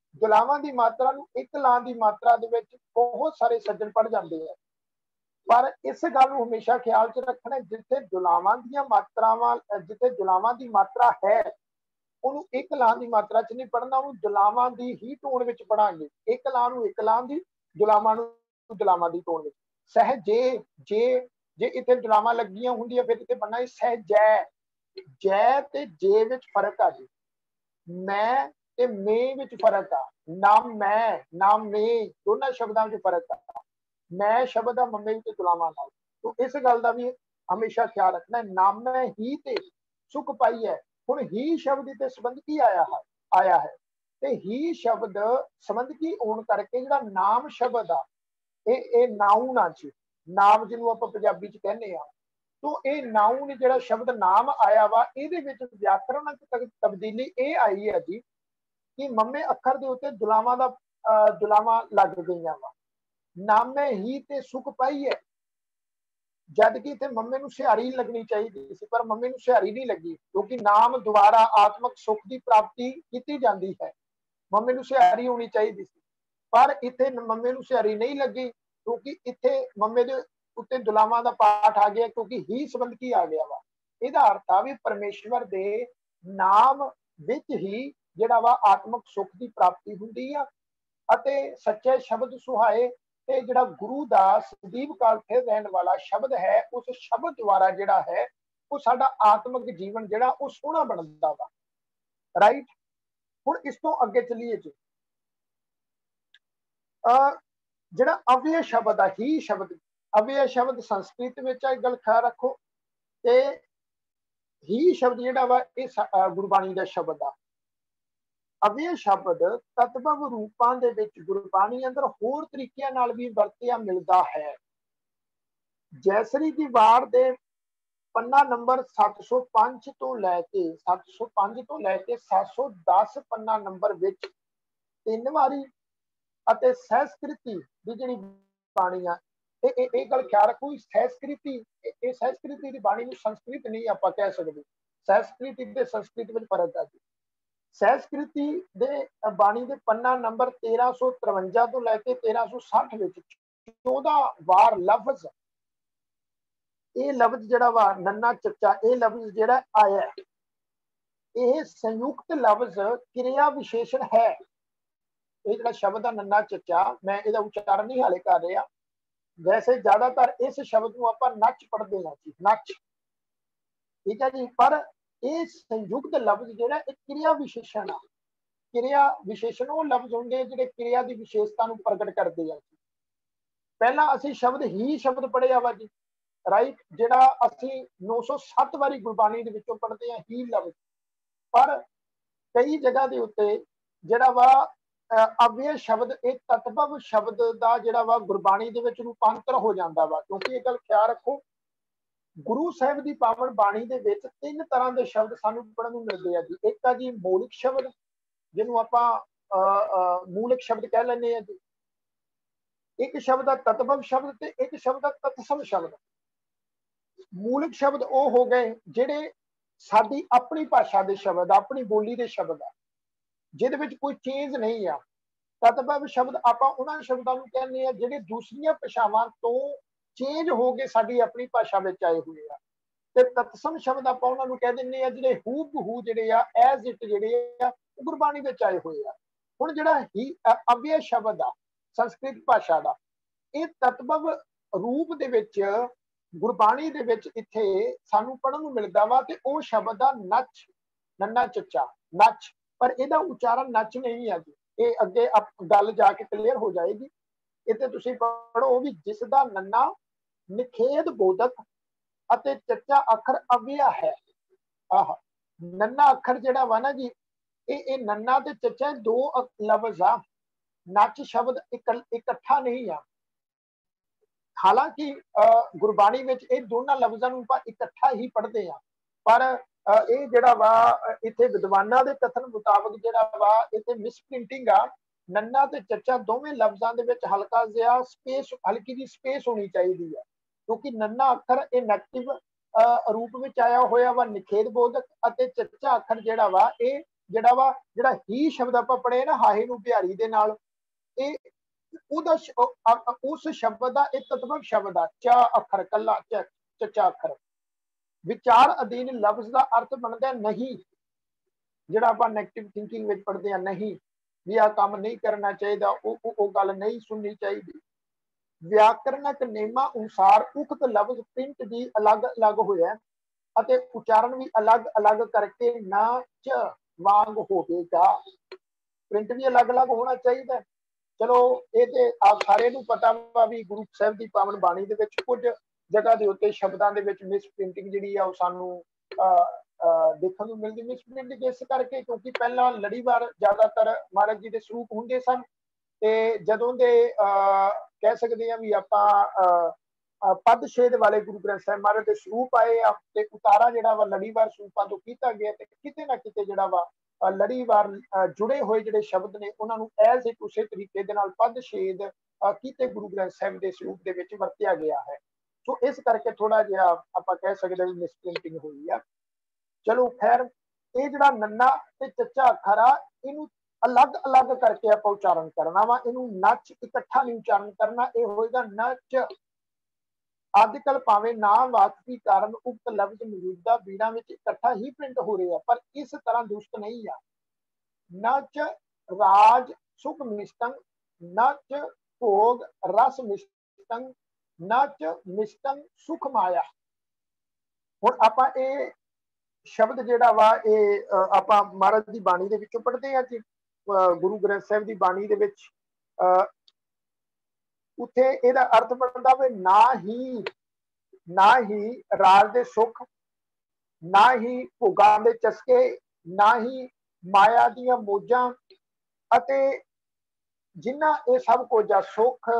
ਦੁਲਾਵਾਂ ਦੀ ਮਾਤਰਾ ਨੂੰ ਇੱਕ ਲਾਂ ਦੀ ਮਾਤਰਾ ਦੇ ਵਿੱਚ ਬਹੁਤ ਸਾਰੇ ਸੱਜਣ ਪੜ ਜਾਂਦੇ ਆ। ਪਰ ਇਸ ਗੱਲ ਨੂੰ ਹਮੇਸ਼ਾ ਖਿਆਲ 'ਚ ਰੱਖਣਾ, ਜਿੱਥੇ ਦੁਲਾਵਾਂ ਦੀਆਂ ਮਾਤਰਾਵਾਂ, ਜਿੱਥੇ ਦੁਲਾਵਾਂ ਦੀ ਮਾਤਰਾ ਹੈ ਉਹਨੂੰ ਇੱਕ ਲਾਂ ਦੀ ਮਾਤਰਾ 'ਚ ਨਹੀਂ ਪੜ੍ਹਨਾ, ਉਹਨੂੰ ਦੁਲਾਵਾਂ ਦੀ ਹੀ ਟੋਨ ਵਿੱਚ ਪੜਾਂਗੇ। ਇੱਕ ਲਾਂ ਨੂੰ ਇੱਕ ਲਾਂ ਦੀ, ਦੁਲਾਵਾਂ ਨੂੰ ਦੁਲਾਵਾਂ ਦੀ ਟੋਨ ਵਿੱਚ। ਸਹਿਜੇ, ਜੇ ਇੱਥੇ ਦੁਲਾਵਾਂ ਲੱਗੀਆਂ ਹੁੰਦੀਆਂ ਫਿਰ ਇੱਥੇ ਬਣਨਾ ਸਹਿਜੈ। ਜੈ ਤੇ ਜੇ ਵਿੱਚ ਫਰਕ ਆ ਜੀ। ਮੈਂ ਤੇ ਮੇ ਵਿੱਚ ਫਰਕ ਆ। ਨਾਮ ਮੈਂ, ਨਾਮ ਮੇ, ਦੋਨਾਂ ਸ਼ਬਦਾਂ ਵਿੱਚ ਫਰਕ ਆ। ਮੈਂ ਸ਼ਬਦ ਆ ਮੰਮੇ ਵਿੱਚ ਦੁਲਾਵਾਂ ਨਾਲ। ਤੋ ਇਸ ਗੱਲ ਦਾ ਵੀ ਹਮੇਸ਼ਾ ਖਿਆਲ ਰੱਖਣਾ। ਨਾਮੈ ਹੀ ਤੇ ਸੁਖ ਪਾਈ ਹੈ। ਹੁਣ ਹੀ ਸ਼ਬਦ ਤੇ ਸੰਬੰਧਕੀ ਆਇਆ ਹੈ ਤੇ ਹੀ ਸ਼ਬਦ ਸੰਬੰਧਕੀ ਹੋਣ ਕਰਕੇ ਜਿਹੜਾ ਨਾਮ ਸ਼ਬਦ ਆ ਇਹ ਨਾਉਨ ਆ ਜੀ। ਨਾਮ ਜਿਹਨੂੰ ਆਪਾਂ ਪੰਜਾਬੀ ਚ ਕਹਿੰਦੇ ਆ। ਤੋ ਇਹ ਨਾਉਨ ਜਿਹੜਾ ਸ਼ਬਦ ਨਾਮ ਆਇਆ ਵਾ, ਇਹਦੇ ਵਿੱਚ ਵਿਆਕਰਣ ਤਬਦੀਲੀ ਇਹ ਆਈ ਹੈ ਜੀ ਕਿ ਮੰਮੇ ਅੱਖਰ ਦੇ ਉੱਤੇ ਦੁਲਾਵਾਂ ਲੱਗ ਗਈਆਂ ਵਾ। ਨਾਮੇ ਹੀ ਤੇ ਸੁਖ ਪਾਈ ਹੈ, ਜਦ ਕਿ ਇੱਥੇ ਮੰਮੇ ਨੂੰ ਸਿਹਾਰੀ ਲੱਗਣੀ ਚਾਹੀਦੀ ਸੀ, ਪਰ ਮੰਮੇ ਨੂੰ ਸਿਹਾਰੀ ਨਹੀਂ ਲੱਗੀ, ਕਿਉਂਕਿ ਨਾਮ ਦੁਆਰਾ ਆਤਮਕ ਸੁਖ ਦੀ ਪ੍ਰਾਪਤੀ ਕੀਤੀ ਜਾਂਦੀ ਹੈ। ਮੰਮੇ ਨੂੰ ਸਿਹਾਰੀ ਹੋਣੀ ਚਾਹੀਦੀ ਸੀ, ਪਰ ਇੱਥੇ ਮੰਮੇ ਨੂੰ ਸਿਹਾਰੀ ਨਹੀਂ ਲੱਗੀ, ਕਿਉਂਕਿ ਇੱਥੇ ਮੰਮੇ ਦੇ ਉੱਤੇ ਦੁਲਾਵਾਂ ਦਾ ਪਾਠ ਆ ਗਿਆ, ਕਿਉਂਕਿ ਹੀ ਸੰਬੰਧਕੀ ਆ ਗਿਆ ਵਾ। ਇਹਦਾ ਅਰਥ ਆ ਵੀ ਪਰਮੇਸ਼ਵਰ ਦੇ ਨਾਮ ਵਿੱਚ ਹੀ ਜਿਹੜਾ ਵਾ ਆਤਮਕ ਸੁਖ ਦੀ ਪ੍ਰਾਪਤੀ ਹੁੰਦੀ ਆ। ਅਤੇ ਸੱਚੇ ਸ਼ਬਦ ਸੁਹਾਏ ਤੇ ਜਿਹੜਾ ਗੁਰੂ ਦਾ ਸਦੀਵ ਕਾਲ ਫਿਰ ਰਹਿਣ ਵਾਲਾ ਸ਼ਬਦ ਹੈ, ਉਸ ਸ਼ਬਦ ਦੁਆਰਾ ਜਿਹੜਾ ਹੈ ਉਹ ਸਾਡਾ ਆਤਮਿਕ ਜੀਵਨ ਜਿਹੜਾ ਉਹ ਸੋਹਣਾ ਬਣਦਾ ਵਾ। ਰਾਈਟ। ਹੁਣ ਇਸ ਤੋਂ ਅੱਗੇ ਚਲੀਏ ਜੀ। ਜਿਹੜਾ ਅਵਯ ਸ਼ਬਦ ਆ, ਹੀ ਸ਼ਬਦ, ਅਵਯ ਸ਼ਬਦ ਸੰਸਕ੍ਰਿਤ ਵਿੱਚ ਆ, ਗੱਲ ਖਿਆਲ ਰੱਖੋ। ਤੇ ਹੀ ਸ਼ਬਦ ਜਿਹੜਾ ਵਾ ਇਹ ਗੁਰਬਾਣੀ ਦਾ ਸ਼ਬਦ ਆ। ਅਵਯ ਸ਼ਬਦ ਤਤਵ ਰੂਪਾਂ ਦੇ ਵਿੱਚ ਗੁਰਬਾਣੀ ਅੰਦਰ ਹੋਰ ਤਰੀਕਿਆਂ ਨਾਲ ਵੀ ਵਰਤਿਆ ਮਿਲਦਾ ਹੈ। ਜੈਸਰੀ ਦੀ ਵਾਰ ਦੇ ਪੰਨਾ ਨੰਬਰ 705 ਤੋਂ ਲੈ ਕੇ 710 ਪੰਨਾ ਨੰਬਰ ਵਿੱਚ 3 ਵਾਰੀ ਅਤੇ ਸੰਸਕ੍ਰਿਤੀ ਦੀ ਜਿਹੜੀ ਬਾਣੀ ਆ, ਇਹ ਗੱਲ ਖਿਆਲ ਰੱਖੋ। ਸੰਸਕ੍ਰਿਤੀ ਦੀ ਬਾਣੀ ਨੂੰ ਸੰਸਕ੍ਰਿਤ ਨਹੀਂ ਆਪਾਂ ਕਹਿ ਸਕਦੇ। ਸੰਸਕ੍ਰਿਤੀ ਤੇ ਸੰਸਕ੍ਰਿਤ ਵਿੱਚ ਫਰਕ ਆ ਜੀ। ਸੰਸਕ੍ਰਿਤੀ ਦੇ ਬਾਣੀ ਦੇ ਪੰਨਾ ਨੰਬਰ 1353 ਤੋਂ ਲੈ ਕੇ 1360 ਵਿੱਚ 14 ਵਾਰ ਲਫ਼ਜ਼, ਇਹ ਲਫ਼ਜ਼ ਜਿਹੜਾ ਵਾ ਨੰਨਾ ਚੱਚਾ, ਇਹ ਲਫ਼ਜ਼ ਜਿਹੜਾ ਆਇਆ, ਇਹ ਸੰਯੁਕਤ ਲਫ਼ਜ਼ ਕਿਰਿਆ ਵਿਸ਼ੇਸ਼ਣ ਹੈ। ਇਹ ਜਿਹੜਾ ਸ਼ਬਦ ਆ ਨੰਨਾ ਚੱਚਾ, ਮੈਂ ਇਹਦਾ ਉਚਾਰਨ ਨਹੀਂ ਹਾਲੇ ਕਰ ਰਿਹਾ। ਵੈਸੇ ਜ਼ਿਆਦਾਤਰ ਇਸ ਸ਼ਬਦ ਨੂੰ ਆਪਾਂ ਨੱਚ ਪੜ੍ਹਦੇ ਹਾਂ ਜੀ, ਨੱਚ, ਠੀਕ ਹੈ ਜੀ। ਪਰ ਇਹ ਸੰਯੁਕਤ ਲਫ਼ਜ਼ ਜਿਹੜਾ ਇਹ ਕਿਰਿਆ ਵਿਸ਼ੇਸ਼ਣ ਆ। ਕਿਰਿਆ ਵਿਸ਼ੇਸ਼ਣ ਉਹ ਲਫ਼ਜ਼ ਹੁੰਦੇ ਜਿਹੜੇ ਕਿਰਿਆ ਦੀ ਵਿਸ਼ੇਸ਼ਤਾ ਨੂੰ ਪ੍ਰਗਟ ਕਰਦੇ ਆ। ਪਹਿਲਾਂ ਅਸੀਂ ਸ਼ਬਦ ਹੀ ਸ਼ਬਦ ਪੜ੍ਹਿਆ ਵਾ ਜੀ, ਰਾਈਟ, ਜਿਹੜਾ ਅਸੀਂ 907 ਵਾਰੀ ਗੁਰਬਾਣੀ ਦੇ ਵਿੱਚੋਂ ਪੜ੍ਹਦੇ ਹਾਂ ਹੀ ਲਫ਼ਜ਼। ਪਰ ਕਈ ਜਗ੍ਹਾ ਦੇ ਉੱਤੇ ਜਿਹੜਾ ਵਾ ਅਵਯ ਸ਼ਬਦ, ਇਹ ਤਤਵ ਸ਼ਬਦ ਦਾ ਜਿਹੜਾ ਵਾ ਗੁਰਬਾਣੀ ਦੇ ਵਿੱਚ ਰੂਪਾਂਤਰ ਹੋ ਜਾਂਦਾ ਵਾ। ਕਿਉਂਕਿ ਇਹ ਗੱਲ ਖਿਆਲ ਰੱਖੋ, ਗੁਰੂ ਸਾਹਿਬ ਦੀ ਪਾਵਨ ਬਾਣੀ ਦੇ ਵਿੱਚ 3 ਤਰ੍ਹਾਂ ਦੇ ਸ਼ਬਦ ਸਾਨੂੰ ਪੜ੍ਹਨ ਨੂੰ ਮਿਲਦੇ ਆ ਜੀ। ਇੱਕ ਆ ਜੀ ਮੌਲਿਕ ਸ਼ਬਦ, ਜਿਹਨੂੰ ਆਪਾਂ ਮੂਲਿਕ ਸ਼ਬਦ ਕਹਿ ਲੈਂਦੇ ਆ ਜੀ। ਇੱਕ ਸ਼ਬਦ ਆ ਤਤਵ ਸ਼ਬਦ ਤੇ ਇੱਕ ਸ਼ਬਦ ਆ ਤਤਸਮ ਸ਼ਬਦ। ਮੂਲਿਕ ਸ਼ਬਦ ਉਹ ਹੋ ਗਏ ਜਿਹੜੇ ਸਾਡੀ ਆਪਣੀ ਭਾਸ਼ਾ ਦੇ ਸ਼ਬਦ, ਆਪਣੀ ਬੋਲੀ ਦੇ ਸ਼ਬਦ ਆ, ਜਿਹਦੇ ਵਿੱਚ ਕੋਈ ਚੇਂਜ ਨਹੀਂ ਆ। ਤਤਵ ਸ਼ਬਦ ਆਪਾਂ ਉਹਨਾਂ ਸ਼ਬਦਾਂ ਨੂੰ ਕਹਿੰਦੇ ਆ ਜਿਹੜੇ ਦੂਸਰੀਆਂ ਭਾਸ਼ਾਵਾਂ ਤੋਂ ਚੇਂਜ ਹੋ ਕੇ ਸਾਡੀ ਆਪਣੀ ਭਾਸ਼ਾ ਵਿੱਚ ਆਏ ਹੋਏ ਆ। ਤੇ ਤਤਸਮ ਸ਼ਬਦ ਆਪਾਂ ਉਹਨਾਂ ਨੂੰ ਕਹਿ ਦਿੰਦੇ ਆ ਜਿਹੜੇ ਹੂ ਬਹੂ ਜਿਹੜੇ ਆ, ਐਜ਼ ਇਟ ਜਿਹੜੇ ਆ, ਗੁਰਬਾਣੀ ਵਿੱਚ ਆਏ ਹੋਏ ਆ। ਹੁਣ ਜਿਹੜਾ ਹੀ ਅਵਯ ਸ਼ਬਦ ਆ ਸੰਸਕ੍ਰਿਤ ਭਾਸ਼ਾ ਦਾ, ਇਹ ਤਤਵ ਰੂਪ ਦੇ ਵਿੱਚ ਗੁਰਬਾਣੀ ਦੇ ਵਿੱਚ ਇੱਥੇ ਸਾਨੂੰ ਪੜ੍ਹਨ ਨੂੰ ਮਿਲਦਾ ਵਾ। ਤੇ ਉਹ ਸ਼ਬਦ ਆ ਨੱਚ, ਨੰਨਾ ਚੱਚਾ, ਨੱਚ। ਪਰ ਇਹਦਾ ਉਚਾਰਨ ਨੱਚ ਨਹੀਂ ਆ ਜੀ। ਇਹ ਅੱਗੇ ਗੱਲ ਜਾ ਕੇ ਕਲੀਅਰ ਹੋ ਜਾਏਗੀ। ਇੱਥੇ ਤੁਸੀਂ ਪੜ੍ਹੋ ਵੀ ਜਿਸ ਦਾ ਨੰਨਾ ਨਿਖੇਧ ਬੋਧਕ ਅਤੇ ਚੱਚਾ ਅੱਖਰ ਅਵਿਆ ਹੈ। ਆਹ ਨੰਨਾ ਅੱਖਰ ਜਿਹੜਾ ਵਾ ਨਾ ਜੀ, ਇਹ ਨੰਨਾ ਤੇ ਚੱਚਾ ਦੋ ਲਫ਼ਜ਼ ਆ। ਨੱਚ ਸ਼ਬਦ ਇਕੱਠਾ ਨਹੀਂ ਆ। ਹਾਲਾਂਕਿ ਗੁਰਬਾਣੀ ਵਿੱਚ ਇਹ ਦੋਨਾਂ ਲਫ਼ਜ਼ਾਂ ਨੂੰ ਆਪਾਂ ਇਕੱਠਾ ਹੀ ਪੜ੍ਹਦੇ ਆ, ਪਰ ਇਹ ਜਿਹੜਾ ਵਾ ਇੱਥੇ ਵਿਦਵਾਨਾਂ ਦੇ ਕਥਨ ਮੁਤਾਬਕ ਜਿਹੜਾ ਵਾ ਇੱਥੇ ਮਿਸਪ੍ਰਿੰਟਿੰਗ ਆ। ਨੰਨਾ ਤੇ ਚੱਚਾ ਦੋਵੇਂ ਲਫ਼ਜ਼ਾਂ ਦੇ ਵਿੱਚ ਹਲਕਾ ਜਿਹਾ ਸਪੇਸ, ਹਲਕੀ ਜਿਹੀ ਸਪੇਸ ਹੋਣੀ ਚਾਹੀਦੀ ਆ, ਕਿਉਂਕਿ ਨੰਨਾ ਅੱਖਰ ਇਹ ਨੈਗੇਟਿਵ ਰੂਪ ਵਿੱਚ ਆਇਆ ਹੋਇਆ ਵਾ, ਨਿਖੇਧ ਬੋਧਕ, ਅਤੇ ਚੱਚਾ ਅੱਖਰ ਜਿਹੜਾ ਵਾ ਇਹ ਜਿਹੜਾ ਵਾ ਜਿਹੜਾ ਹੀ ਸ਼ਬਦ ਆਪਾਂ ਪੜ੍ਹੇ ਨਾ ਹਾਹੇ ਨੂੰ ਬਿਹਾਰੀ ਦੇ ਨਾਲ, ਇਹ ਉਹਦਾ ਉਸ ਸ਼ਬਦ ਦਾ ਇਹ ਤਤਵ ਸ਼ਬਦ ਆ ਚਾ ਅੱਖਰ ਕੱਲਾ ਚੱਚਾ ਅੱਖਰ। ਵਿਚਾਰ ਅਧੀਨ ਲਫ਼ਜ਼ ਦਾ ਅਰਥ ਬਣਦਾ ਨਹੀਂ, ਜਿਹੜਾ ਆਪਾਂ ਨੈਗੇਟਿਵ ਥਿੰਕਿੰਗ ਵਿੱਚ ਪੜ੍ਹਦੇ ਆ, ਨਹੀਂ ਵੀ ਆਹ ਕੰਮ ਨਹੀਂ ਕਰਨਾ ਚਾਹੀਦਾ, ਉਹ ਗੱਲ ਨਹੀਂ ਸੁਣਨੀ ਚਾਹੀਦੀ। ਵਿਆਕਰਨਕ ਨਿਯਮਾਂ ਅਨੁਸਾਰ ਉਕਤ ਲਫ਼ਜ਼ ਪ੍ਰਿੰਟ ਵੀ ਅਲੱਗ-ਅਲੱਗ ਹੋਇਆ ਅਤੇ ਉਚਾਰਨ ਵੀ ਅਲੱਗ-ਅਲੱਗ ਕਰਕੇ ਨਾ ਚ ਵਾਂਗ ਹੋਵੇਗਾ। ਪ੍ਰਿੰਟ ਵੀ ਅਲੱਗ-ਅਲੱਗ ਹੋਣਾ ਚਾਹੀਦਾ। ਚਲੋ ਇਹ ਤੇ ਆਪ ਸਾਰਿਆਂ ਨੂੰ ਪਤਾ ਵਾ ਵੀ ਗੁਰੂ ਸਾਹਿਬ ਦੀ ਪਾਵਨ ਬਾਣੀ ਦੇ ਵਿੱਚ ਕੁਝ ਜਗ੍ਹਾ ਦੇ ਉੱਤੇ ਸ਼ਬਦਾਂ ਦੇ ਵਿੱਚ ਮਿਸ ਪ੍ਰਿੰਟਿੰਗ ਜਿਹੜੀ ਆ ਉਹ ਸਾਨੂੰ ਦੇਖਣ ਨੂੰ ਮਿਲਦੀ। ਮਿਸ ਪ੍ਰਿੰਟਿੰਗ ਇਸ ਕਰਕੇ ਕਿਉਂਕਿ ਪਹਿਲਾਂ ਲੜੀਵਾਰ ਜ਼ਿਆਦਾਤਰ ਮਹਾਰਾਜ ਜੀ ਦੇ ਸਰੂਪ ਹੁੰਦੇ ਸਨ, ਤੇ ਜਦੋਂ ਦੇ ਕਹਿ ਸਕਦੇ ਆ ਵੀ ਆਪਾਂ ਪਦ ਛੇਦ ਵਾਲੇ ਗੁਰੂ ਗ੍ਰੰਥ ਸਾਹਿਬ ਮਹਾਰਾਜ ਦੇ ਸਰੂਪ ਆਏ ਆ, ਤੇ ਉਤਾਰਾ ਜਿਹੜਾ ਵਾ ਲੜੀਵਾਰ ਸਰੂਪਾਂ ਤੋਂ ਕੀਤਾ ਗਿਆ, ਤੇ ਕਿਤੇ ਨਾ ਕਿਤੇ ਜਿਹੜਾ ਵਾ ਲੜੀਵਾਰ ਜੁੜੇ ਹੋਏ ਜਿਹੜੇ ਸ਼ਬਦ ਨੇ ਉਹਨਾਂ ਨੂੰ ਐਜ਼ ਇਟ ਉਸੇ ਤਰੀਕੇ ਦੇ ਨਾਲ ਪਦ ਛੇਦ ਕੀਤੇ ਗੁਰੂ ਗ੍ਰੰਥ ਸਾਹਿਬ ਦੇ ਸਰੂਪ ਦੇ ਵਿੱਚ ਵਰਤਿਆ ਗਿਆ ਹੈ। ਸੋ ਇਸ ਕਰਕੇ ਥੋੜਾ ਜਿਹਾ ਆਪਾਂ ਕਹਿ ਸਕਦੇ ਵੀ ਮਿਸਪ੍ਰਿੰਟਿੰਗ ਹੋਈ ਆ। ਚਲੋ ਖੈਰ, ਇਹ ਜਿਹੜਾ ਨੰਨਾ ਤੇ ਚੱਚਾ ਅੱਖਰ ਆ ਇਹਨੂੰ ਅਲੱਗ-ਅਲੱਗ ਕਰਕੇ ਆਪਾਂ ਉਚਾਰਨ ਕਰਨਾ ਵਾ, ਇਹਨੂੰ ਨੱਚ ਇਕੱਠਾ ਨਹੀਂ ਉਚਾਰਨ ਕਰਨਾ। ਇਹ ਹੋਏਗਾ ਨਚ। ਅੱਜ ਕੱਲ ਭਾਵੇਂ ਨਾ ਵਾਕਫੀ ਕਾਰਨ ਉਕਤ ਲਫ਼ਜ਼ ਮੌਜੂਦਾ ਬੀੜਾਂ ਵਿੱਚ ਇਕੱਠਾ ਹੀ ਪ੍ਰਿੰਟ ਹੋ ਰਿਹਾ, ਪਰ ਇਸ ਤਰ੍ਹਾਂ ਦੁਸਤ ਨਹੀਂ ਆ। ਨਚ ਰਾਜ ਸੁਖ ਮਿਸ਼ਟੰ, ਨਚ ਭੋਗ ਰਸ ਮਿਸ਼ਟੰ, ਨਚ ਮਿਸ਼ਟੰ ਸੁਖ ਮਾਇਆ। ਹੁਣ ਆਪਾਂ ਇਹ ਸ਼ਬਦ ਜਿਹੜਾ ਵਾ ਇਹ ਆਪਾਂ ਮਹਾਰਾਜ ਦੀ ਬਾਣੀ ਦੇ ਵਿੱਚੋਂ ਪੜ੍ਹਦੇ ਹਾਂ ਜੀ, ਗੁਰੂ ਗ੍ਰੰਥ ਸਾਹਿਬ ਦੀ ਬਾਣੀ ਦੇ ਵਿੱਚ ਉੱਥੇ ਇਹਦਾ ਅਰਥ ਬਣਦਾ ਵੇ ਨਾ ਹੀ ਰਾਜ ਦੇ ਸੁੱਖ, ਨਾ ਹੀ ਭੋਗਾਂ ਦੇ ਚਸਕੇ, ਨਾ ਹੀ ਮਾਇਆ ਦੀਆਂ ਮੋਜਾਂ, ਅਤੇ ਜਿਨ੍ਹਾਂ ਇਹ ਸਭ ਕੁਝ ਆ ਸੁੱਖ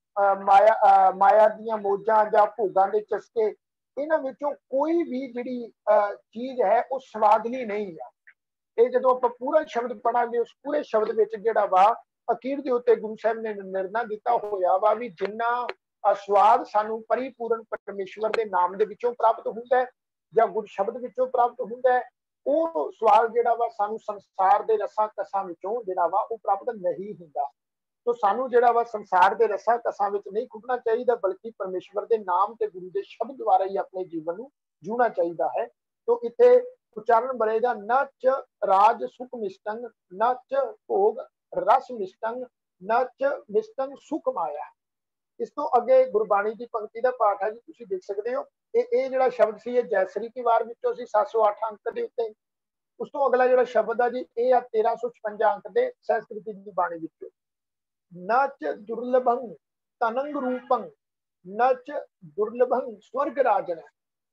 ਮਾਇਆ ਦੀਆਂ ਮੋਜਾਂ ਜਾਂ ਭੋਗਾਂ ਦੇ ਚਸਕੇ, ਇਹਨਾਂ ਵਿੱਚੋਂ ਕੋਈ ਵੀ ਜਿਹੜੀ ਚੀਜ਼ ਹੈ ਉਹ ਸਵਾਦਲੀ ਨਹੀਂ ਆ। ਇਹ ਜਦੋਂ ਆਪਾਂ ਪੂਰਾ ਸ਼ਬਦ ਪੜਾਂਗੇ, ਉਸ ਪੂਰੇ ਸ਼ਬਦ ਵਿੱਚ ਜਿਹੜਾ ਵਾ ਅਖੀਰ ਦੇ ਉੱਤੇ ਗੁਰੂ ਸਾਹਿਬ ਨੇ ਨਿਰਣਾ ਦਿੱਤਾ ਹੋਇਆ ਵਾ ਵੀ ਜਿੰਨਾ ਸਵਾਦ ਸਾਨੂੰ ਪਰਿਪੂਰਨ ਪਰਮੇਸ਼ਵਰ ਦੇ ਨਾਮ ਦੇ ਵਿੱਚੋਂ ਪ੍ਰਾਪਤ ਹੁੰਦਾ ਹੈ ਜਾਂ ਗੁਰ ਸ਼ਬਦ ਵਿੱਚੋਂ ਪ੍ਰਾਪਤ ਹੁੰਦਾ ਹੈ, ਉਹ ਸਵਾਦ ਜਿਹੜਾ ਵਾ ਸਾਨੂੰ ਸੰਸਾਰ ਦੇ ਰਸਾਂ ਕਸਾਂ ਵਿੱਚੋਂ ਜਿਹੜਾ ਵਾ ਉਹ ਪ੍ਰਾਪਤ ਨਹੀਂ ਹੁੰਦਾ। ਤੋ ਸਾਨੂੰ ਜਿਹੜਾ ਵਾ ਸੰਸਾਰ ਦੇ ਰਸਾਂ ਕਸਾਂ ਵਿੱਚ ਨਹੀਂ ਖੁੱਭਣਾ ਚਾਹੀਦਾ, ਬਲਕਿ ਪਰਮੇਸ਼ਵਰ ਦੇ ਨਾਮ ਤੇ ਗੁਰੂ ਦੇ ਸ਼ਬਦ ਦੁਆਰਾ ਹੀ ਆਪਣੇ ਜੀਵਨ ਨੂੰ ਜੂਣਾ ਚਾਹੀਦਾ ਹੈ। ਤੋ ਇੱਥੇ ਉਚਾਰਨ ਬਣੇਗਾ ਨਚ ਰਾਜ ਸੁਖ ਮਿਸ਼ਟੰ, ਨਚ ਭੋਗ ਰਸ ਮਿਸ਼ਟੰ, ਨਚ ਮਿਸ਼ਟੰ ਸੁਖ ਮਾਇਆ। ਇਸ ਤੋਂ ਅੱਗੇ ਗੁਰਬਾਣੀ ਦੀ ਪੰਕਤੀ ਦਾ ਪਾਠ ਹੈ ਜੀ, ਤੁਸੀਂ ਦੇਖ ਸਕਦੇ ਹੋ। ਇਹ ਜਿਹੜਾ ਸ਼ਬਦ ਸੀ ਇਹ ਜੈਸਰੀ ਕੀ ਵਾਰ ਵਿੱਚੋਂ ਸੀ 708 ਅੰਕ ਦੇ ਉੱਤੇ। ਉਸ ਤੋਂ ਅਗਲਾ ਜਿਹੜਾ ਸ਼ਬਦ ਆ ਜੀ ਇਹ ਆ 1356 ਅੰਕ ਦੇ ਸੰਸਕ੍ਰਿਤ ਦੀ ਬਾਣੀ ਵਿੱਚੋਂ। ਨਚ ਦੁਰਲਭੰ ਤਨੰਗ ਰੂਪੰ, ਨਚ ਦੁਰਲਭੰ ਸਵਰਗ ਰਾਜਨ।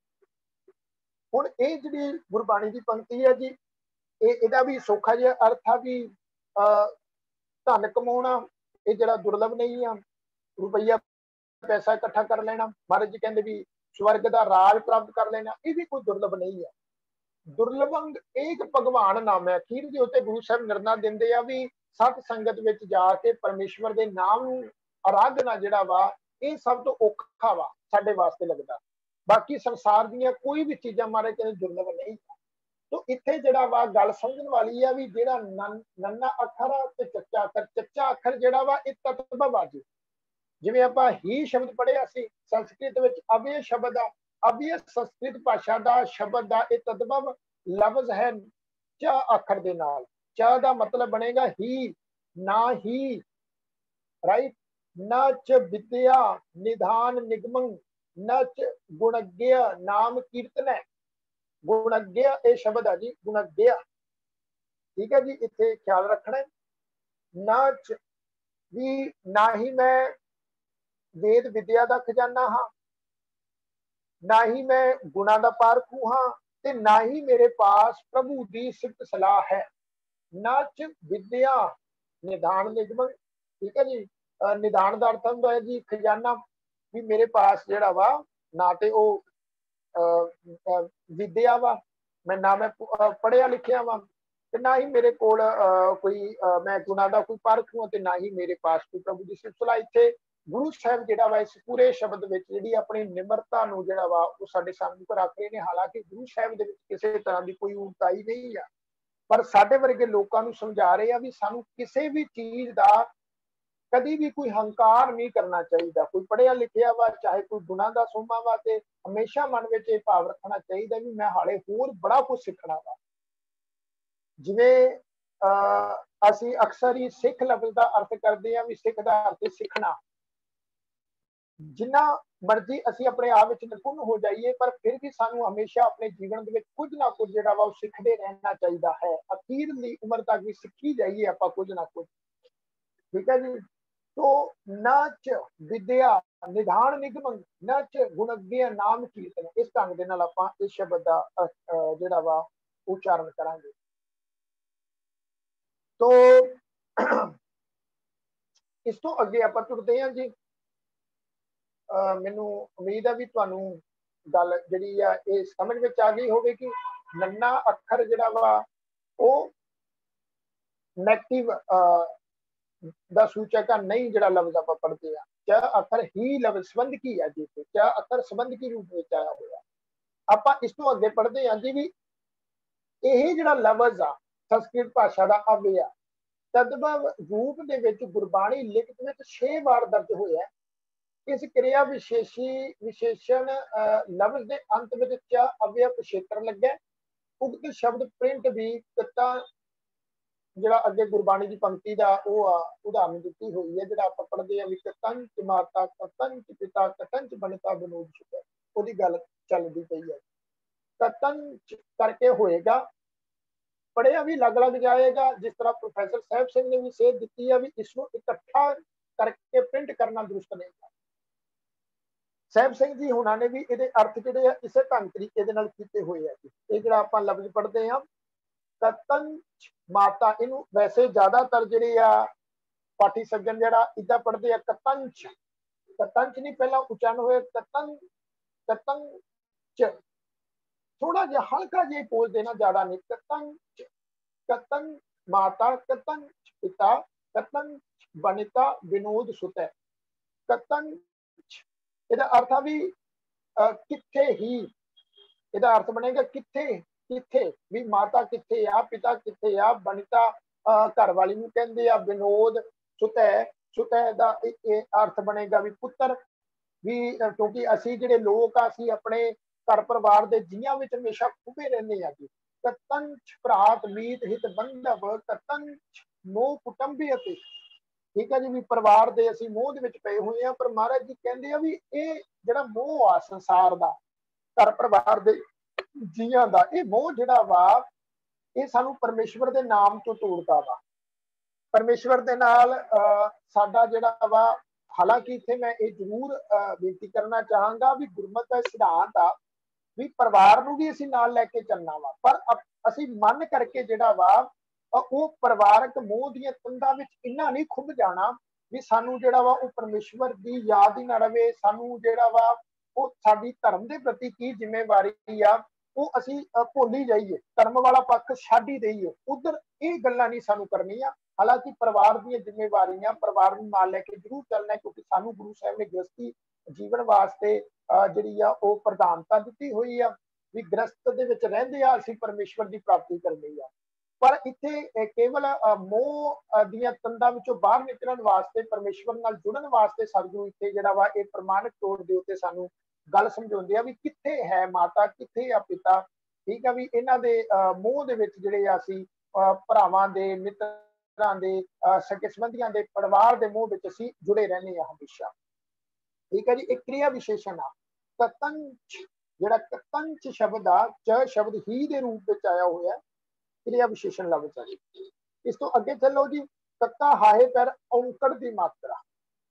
ਹੁਣ ਇਹ ਜਿਹੜੀ ਗੁਰਬਾਣੀ ਦੀ ਪੰਕਤੀ ਹੈ ਜੀ, ਇਹਦਾ ਵੀ ਸੌਖਾ ਜਿਹਾ ਅਰਥ ਆ ਵੀ ਧਨ ਕਮਾਉਣਾ ਇਹ ਜਿਹੜਾ ਦੁਰਲਭ ਨਹੀਂ ਆ, ਰੁਪਈਆ ਪੈਸਾ ਇਕੱਠਾ ਕਰ ਲੈਣਾ, ਮਹਾਰਾਜ ਜੀ ਕਹਿੰਦੇ ਵੀ ਸਵਰਗ ਦਾ ਰਾਜ ਪ੍ਰਾਪਤ ਕਰ ਲੈਣਾ, ਇਹ ਵੀ ਕੋਈ ਦੁਰਲਭ ਨਹੀਂ ਹੈ। ਦੁਰਲਭੰ ਇੱਕ ਭਗਵਾਨ ਨਾਮ ਹੈ। ਅਖੀਰ ਦੇ ਉੱਤੇ ਗੁਰੂ ਸਾਹਿਬ ਨਿਰਣਾ ਦਿੰਦੇ ਆ ਵੀ ਸਤ ਸੰਗਤ ਵਿੱਚ ਜਾ ਕੇ ਪਰਮੇਸ਼ਵਰ ਦੇ ਨਾਮ ਨੂੰ ਆਰਾਧਨਾ ਜਿਹੜਾ ਵਾ ਇਹ ਸਭ ਤੋਂ ਔਖਾ ਵਾ ਸਾਡੇ ਵਾਸਤੇ ਲੱਗਦਾ। ਬਾਕੀ ਸੰਸਾਰ ਦੀਆਂ ਕੋਈ ਵੀ ਚੀਜ਼ਾਂ ਮਹਾਰਾਜ ਕਹਿੰਦੇ ਦੁਰਲਭ ਨਹੀਂ। ਤੋ ਇੱਥੇ ਜਿਹੜਾ ਵਾ ਗੱਲ ਸਮਝਣ ਵਾਲੀ ਆ ਵੀ ਜਿਹੜਾ ਨੰਨਾ ਅੱਖਰ ਆ ਤੇ ਚੱਚਾ ਅੱਖਰ, ਚੱਚਾ ਅੱਖਰ ਜਿਹੜਾ ਵਾ ਇਹ ਤਤਵ ਆ ਜੀ। ਜਿਵੇਂ ਆਪਾਂ ਹੀ ਸ਼ਬਦ ਪੜ੍ਹਿਆ ਸੀ ਸੰਸਕ੍ਰਿਤ ਵਿੱਚ ਅਵਯ ਸ਼ਬਦ ਆ, ਅਵਯ ਸੰਸਕ੍ਰਿਤ ਭਾਸ਼ਾ ਦਾ ਸ਼ਬਦ ਦਾ ਇਹ ਤਦਭਵ ਲਫ਼ਜ਼ ਹੈ ਚ ਅੱਖਰ ਦੇ ਨਾਲ। ਚ ਦਾ ਮਤਲਬ ਬਣੇਗਾ ਹੀ, ਨਾ ਹੀ, ਰਾਈਟ। ਨਚ ਵਿਦਿਆ ਨਿਧਾਨ ਨਿਗਮੰ, ਨਚ ਗੁਣਗ੍ਯ ਨਾਮ ਕੀਰਤਨ ਹੈ। ਗੁਣਗ੍ਯ ਇਹ ਸ਼ਬਦ ਆ ਜੀ, ਗੁਣਗ੍ਯ, ਠੀਕ ਹੈ ਜੀ। ਇੱਥੇ ਖਿਆਲ ਰੱਖਣਾ, ਨਚ ਵੀ ਨਾ ਹੀ ਮੈਂ ਵੇਦ ਵਿਦਿਆ ਦਾ ਖਜ਼ਾਨਾ ਹਾਂ, ਨਾ ਹੀ ਮੈਂ ਗੁਣਾ ਦਾ ਪਾਰਖੂ ਹਾਂ, ਤੇ ਨਾ ਹੀ ਮੇਰੇ ਪਾਸ ਪ੍ਰਭੂ ਦੀ ਸਿਫਤ ਸਲਾਹ ਹੈ। ਨਚ ਵਿਦਿਆ ਨਿਧਾਨ ਨਿਗਮਨ, ਠੀਕ ਹੈ ਜੀ। ਨਿਧਾਨ ਦਾ ਅਰਥ ਹੁੰਦਾ ਹੈ ਜੀ ਖਜ਼ਾਨਾ, ਵੀ ਮੇਰੇ ਪਾਸ ਜਿਹੜਾ ਵਾ ਨਾ ਤੇ ਉਹ ਵਿਦਿਆ ਵਾ, ਨਾ ਮੈਂ ਪੜ੍ਹਿਆ ਲਿਖਿਆ ਵਾ, ਤੇ ਨਾ ਹੀ ਮੇਰੇ ਕੋਲ ਕੋਈ ਮੈਂ ਗੁਣਾ ਦਾ ਕੋਈ ਪਾਰਖੂ ਹਾਂ, ਤੇ ਨਾ ਹੀ ਮੇਰੇ ਪਾਸ ਕੋਈ ਪ੍ਰਭੂ ਦੀ ਸਿਫਤ ਸਲਾਹ। ਇੱਥੇ ਗੁਰੂ ਸਾਹਿਬ ਜਿਹੜਾ ਵਾ ਇਸ ਪੂਰੇ ਸ਼ਬਦ ਵਿੱਚ ਜਿਹੜੀ ਆਪਣੀ ਨਿਮਰਤਾ ਨੂੰ ਜਿਹੜਾ ਵਾ ਉਹ ਸਾਡੇ ਸਾਹਮਣੇ ਰੱਖ ਰਹੇ ਨੇ। ਹਾਲਾਂਕਿ ਗੁਰੂ ਸਾਹਿਬ ਦੇ ਵਿੱਚ ਕਿਸੇ ਤਰ੍ਹਾਂ ਦੀ ਕੋਈ ਉਲਟਾਈ ਨਹੀਂ ਆ, पर साडे वर्गे लोगों को समझा रहे हैं भी सानू किसी भी चीज का कभी भी कोई हंकार नहीं करना चाहिए। कोई पढ़िया लिखिया वा चाहे कोई गुना का सोमा वा ते हमेशा मन में यह भाव रखना चाहिए भी मैं हाले होर बड़ा कुछ सीखना वा। जिवें असी अक्सर ही सिख लफ्ज का अर्थ करते हैं भी सिख का अर्थ सीखना। जिन्ना मर्जी असी अपने आप में निपुण हो जाइए पर फिर भी सानू हमेशा अपने जीवन में कुछ ना कुछ जिहड़ा वा सीखते रहना चाहिए है। अखीरली उम्र तक भी सीखी जाइए आप कुछ ना कुछ। ठीक है जी। तो नच विद्या निधान निगम नच गुणज्ञ नाम कीर्तन इस ढंग के नाल आपां इस शब्द का जिहड़ा वा उच्चारण करांगे। तो इस तो अगे आपां तुरदे हां जी। मैनू उम्मीद है भी तुहानू गल जिहड़ी आ इह समझ में आ गई होवेगी। नन्ना अखर जिहड़ा वा ओह नैगेटिव ਦਾ ਸੂਚਕ ਆ ਨਹੀਂ ਜਿਹੜਾ ਲਫ਼ਜ਼ ਆਪਾਂ ਪੜ੍ਹਦੇ ਆ। ਚ ਅੱਖਰ ਹੀ ਲਫ਼ਜ਼ ਸੰਬੰਧਕੀ ਆ ਜੀ। ਚ ਅੱਖਰ ਸੰਬੰਧਕੀ ਰੂਪ ਵਿੱਚ ਆਇਆ ਹੋਇਆ। ਆਪਾਂ ਇਸ ਤੋਂ ਅੱਗੇ ਪੜ੍ਹਦੇ ਆ ਜੀ ਵੀ ਇਹ ਜਿਹੜਾ ਲਫ਼ਜ਼ ਆ ਸੰਸਕ੍ਰਿਤ ਭਾਸ਼ਾ ਦਾ ਅਵਯ ਆ ਤਦਭਵ ਰੂਪ ਦੇ ਵਿੱਚ ਗੁਰਬਾਣੀ ਲਿਖਤ ਵਿੱਚ 6 ਵਾਰ ਦਰਜ ਹੋਇਆ। ਇਸ ਕਿਰਿਆ ਵਿਸ਼ੇਸ਼ਣ ਲਫ਼ਜ਼ ਦੇ ਅੰਤ ਵਿੱਚ ਚ ਅਵਯ ਪਿਛੇਤਰ ਲੱਗਾ। ਉਕਤ ਸ਼ਬਦ ਪ੍ਰਿੰਟ ਵੀ ਕਿਤਾ ਜਿਹੜਾ ਅੱਗੇ ਗੁਰਬਾਣੀ ਦੀ ਪੰਕਤੀ ਦਾ ਉਹ ਆ ਉਦਾਹਰਨ ਦਿੱਤੀ ਹੋਈ ਹੈ। ਜਿਹੜਾ ਆਪਾਂ ਪੜ੍ਹਦੇ ਆ ਵੀ ਕਤੰਚ ਮਾਤਾ ਕਤੰਚ ਪਿਤਾ ਕਤੰਚ ਬਣਤਾ ਬਨੋਦ ਸ਼ੁਕਰ ਉਹਦੀ ਗੱਲ ਚੱਲਦੀ ਪਈ ਹੈ। ਕਤੰਚ ਕਰਕੇ ਹੋਏਗਾ ਪੜਿਆ ਵੀ ਅਲੱਗ-ਅਲੱਗ ਜਾਏਗਾ। ਜਿਸ ਤਰ੍ਹਾਂ ਪ੍ਰੋਫੈਸਰ ਸਾਹਿਬ ਸਿੰਘ ਨੇ ਵੀ ਸੇਧ ਦਿੱਤੀ ਹੈ ਵੀ ਇਸ ਨੂੰ ਇਕੱਠਾ ਕਰਕੇ ਪ੍ਰਿੰਟ ਕਰਨਾ ਦਰੁਸਤ ਨਹੀਂ ਹੈ। ਸਾਹਿਬ ਸਿੰਘ ਜੀ ਹੁਣਾਂ ਨੇ ਵੀ ਇਹਦੇ ਅਰਥ ਜਿਹੜੇ ਆ ਇਸੇ ਢੰਗ ਤਰੀਕੇ ਦੇ ਨਾਲ ਕੀਤੇ ਹੋਏ ਆ। ਇਹ ਜਿਹੜਾ ਆਪਾਂ ਲਫ਼ਜ਼ ਪੜ੍ਹਦੇ ਆ कतंच माता इनू वैसे ज्यादातर जिहड़े आ पाठी सज्जन जिहड़ा इदा पढ़ते हैं कतंच कतंच नहीं पहला उच्चारण होए कतंच कतंच थोड़ा जिहा हल्का जिहा बोल देना ज्यादा नहीं। कतंच कतंच माता कतंच पिता कतंच बनिता विनोद सुत कतंच इहदा अर्थ आ भी किथे ही इहदा अर्थ बनेगा किथे किथे भी माता किथे आ पिता किथे आ बनिता घर वाली नूं कहंदे आ विनोद सुतै सुतै दा अर्थ बनेगा भी पुत्र भी क्योंकि असी जिहड़े लोग आ असी अपने घर परिवार दे जियां विच हमेशा खुबे रहंदे आ जी। कतंच भरात मीत हित बंधव कतंच मोह कुटुंबियते ठीक है जी भी परिवार दे असी मोह दे विच पए होए आ। पर महाराज जी कहंदे आ भी ये जिहड़ा मोह आ संसार दा घर परिवार दे जीआं दा ये मोह जिहड़ा वा ये सानू परमेश्वर दे नाम तो तोड़दा वा। परमेश्वर दे नाल साडा जिहड़ा वा हालांकि इत्थे मैं ये जरूर बेनती करना चाहांगा भी गुरमत दा सिद्धांत आ भी परिवार नूं भी असीं नाल लैके चलना वा। पर असीं मन करके जिहड़ा वा ਉਹ ਪਰਿਵਾਰਕ ਮੋਹ ਦੀਆਂ ਤੰਦਾਂ ਵਿੱਚ ਇੰਨਾ ਨਹੀਂ ਖੁੱਭ ਜਾਣਾ ਵੀ ਸਾਨੂੰ ਜਿਹੜਾ ਵਾ ਉਹ ਪਰਮੇਸ਼ਵਰ ਦੀ ਯਾਦ ਹੀ ਨਾ ਰਵੇ। ਸਾਨੂੰ ਜਿਹੜਾ ਵਾ ਉਹ ਸਾਡੀ ਧਰਮ ਦੇ ਪ੍ਰਤੀ ਕੀ ਜ਼ਿੰਮੇਵਾਰੀ ਆ ਉਹ ਅਸੀਂ ਭੁੱਲ ਹੀ ਜਾਈਏ। ਧਰਮ ਵਾਲਾ ਪੱਖ ਛੱਡ ਹੀ ਦੇਈਏ। ਉਧਰ ਇਹ ਗੱਲਾਂ ਨਹੀਂ ਸਾਨੂੰ ਕਰਨੀਆਂ। ਹਾਲਾਂਕਿ ਪਰਿਵਾਰ ਦੀਆਂ ਜ਼ਿੰਮੇਵਾਰੀਆਂ ਪਰਿਵਾਰ ਨੂੰ ਨਾਲ ਲੈ ਕੇ ਜ਼ਰੂਰ ਚੱਲਣਾ ਕਿਉਂਕਿ ਸਾਨੂੰ ਗੁਰੂ ਸਾਹਿਬ ਨੇ ਗ੍ਰਸਤੀ ਜੀਵਨ ਵਾਸਤੇ ਜਿਹੜੀ ਆ ਉਹ ਪ੍ਰਧਾਨਤਾ ਦਿੱਤੀ ਹੋਈ ਆ ਵੀ ਗ੍ਰਸਤ ਦੇ ਵਿੱਚ ਰਹਿੰਦੇ ਆ ਅਸੀਂ ਪਰਮੇਸ਼ਵਰ ਦੀ ਪ੍ਰਾਪਤੀ ਕਰਨੀ ਆ। पर इत्थे केवल मोह दियां तंदां विचों बाहर निकलण वास्ते परमेश्वर नाल जुड़न वास्ते सतगुरु इत्थे जिहड़ा वा इह प्रमाणिक तौर दे उत्ते सानू गल समझाउंदे आ भी कित्थे है माता कित्थे आ पिता। ठीक है भी इन्हां दे मोह दे विच जिहड़े असीं भरावां दे मित्रां दे सगे संबंधियां दे परिवार दे मोह विच असीं जुड़े रहने आ हमेशा। ठीक है जी। एक क्रिया विशेषण आ कतंच जिहड़ा कतंच शब्द आ च शब्द ही दे रूप विच आया होया क्रिया विशेषण लफ्ज है। इस तो अगे चलो जी कक्का हाहे पैर औंकड़ की मात्रा।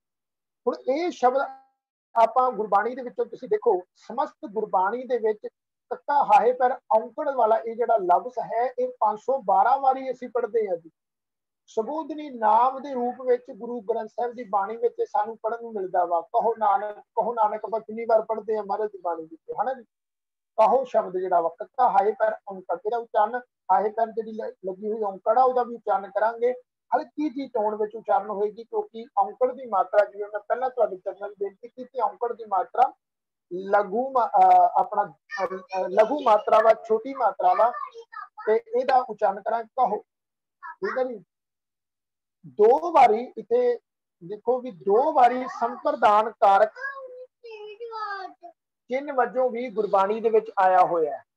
हुण ये शब्द आपां गुरबाणी दे विचों तुसीं देखो समस्त गुरबाणी दे विच कक्का हाहे पैर औंकड़ वाला ये जिहड़ा लफ्ज है ये 512 वारी असीं पढ़दे हां जी। सबोधनी नाम के रूप में गुरु ग्रंथ साहिब की बाणी में सानू पढ़न नूं मिलदा वा। कहो नानक आपां कितनी बार पढ़ते हैं महाराज की बाणी विच है ना जी। कहो शब्द जिहड़ा वा कक्का हाए पैर औंकड़ इहदा उच्चारण हाए पैर जिहड़ी लगी हुई औंकड़ आ उहदा भी उच्चारण करांगे। हल्की जी टोन विच उच्चारण होएगी क्योंकि औंकड़ की मात्रा जिवें मैं पहलां तुहाडे चरणों विच बेनती कीती औंकड़ की मात्रा लघु अपना लघु मात्रा वा छोटी मात्रा वा ਤੇ ਇਹਦਾ ਉਚਾਰਨ ਕਰਾਂਗੇ ਕਹੋ। ठीक है जी। दो बारी इथे देखो भी दो बारी संप्रदान कारक चिन्ह वजों भी गुरबाणी दे विच आया होया है।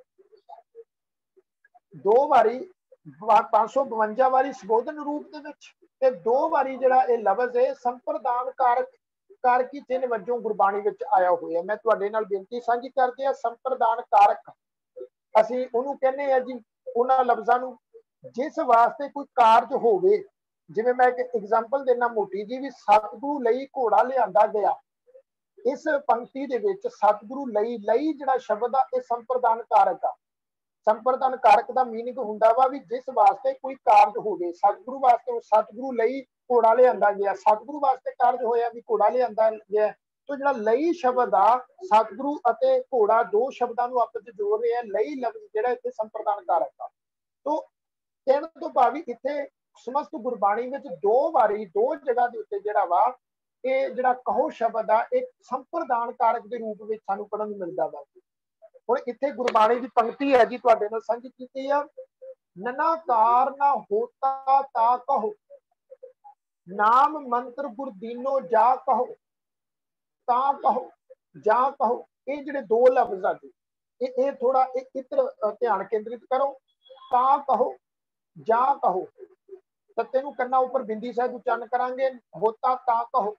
दो बारी 552 वारी संबोधन रूप दे विच ते दो बारी जिहड़ा ये लफ्ज़ है संप्रदान कारकी चिन्ह वजों गुरबाणी विच आया होया। मैं तुहाडे नाल बेनती साझी करदे आ संप्रदान कारक ਅਸੀਂ ਉਹਨੂੰ ਕਹਿੰਦੇ ਆ जी ਉਹਨਾਂ लफ्ज़ां ਨੂੰ जिस वास्ते कोई कारज होवे। जिवें मैं एक एग्जाम्पल देना मोटी जी भी सतगुरु लई घोड़ा लिआंदा गया। इस पंक्ति दे विच सतगुरु लई जिहड़ा शब्द आ ये संप्रदान कारक आ। संप्रदान कारक का मीनिंग हुंदा वा भी जिस वास्ते कोई कारज होवे। सतगुरु वास्ते सतगुरु लई घोड़ा लिआंदा गया, सतगुरु वास्ते कारज होया भी घोड़ा लिआंदा गया। तो जिहड़ा लई शब्द आ सतगुरु अते घोड़ा दो शब्दां नूं आपस विच जोड़ रहे हैं। लई लफ्ज़ जिहड़ा इत्थे संप्रदान कारक आ। तो कहण तो भाव इत्थे समस्त गुरबाणी विच दो बारी दो जगह दे उत्ते जिहड़ा वा ये जिहड़ा कहो शब्द आ एक संप्रदान कारक के रूप में सानूं पढ़न नूं मिलदा वा। हुण इत्थे गुरबाणी की पंक्ति है जी तुहाडे नाल साझी कीती आ। ननाकार ना होता ता कहो, नाम मंत्र गुर दीनो जा कहो, ता कहो जा कहो। ये जिहड़े दो लफ्ज़ आ जी ये थोड़ा इधर ध्यान केंद्रित करो। ता कहो जा कहो तत्ते नूं कन्ना उपर बिंदी सहित उच्चारण करांगे। होता ता कहो,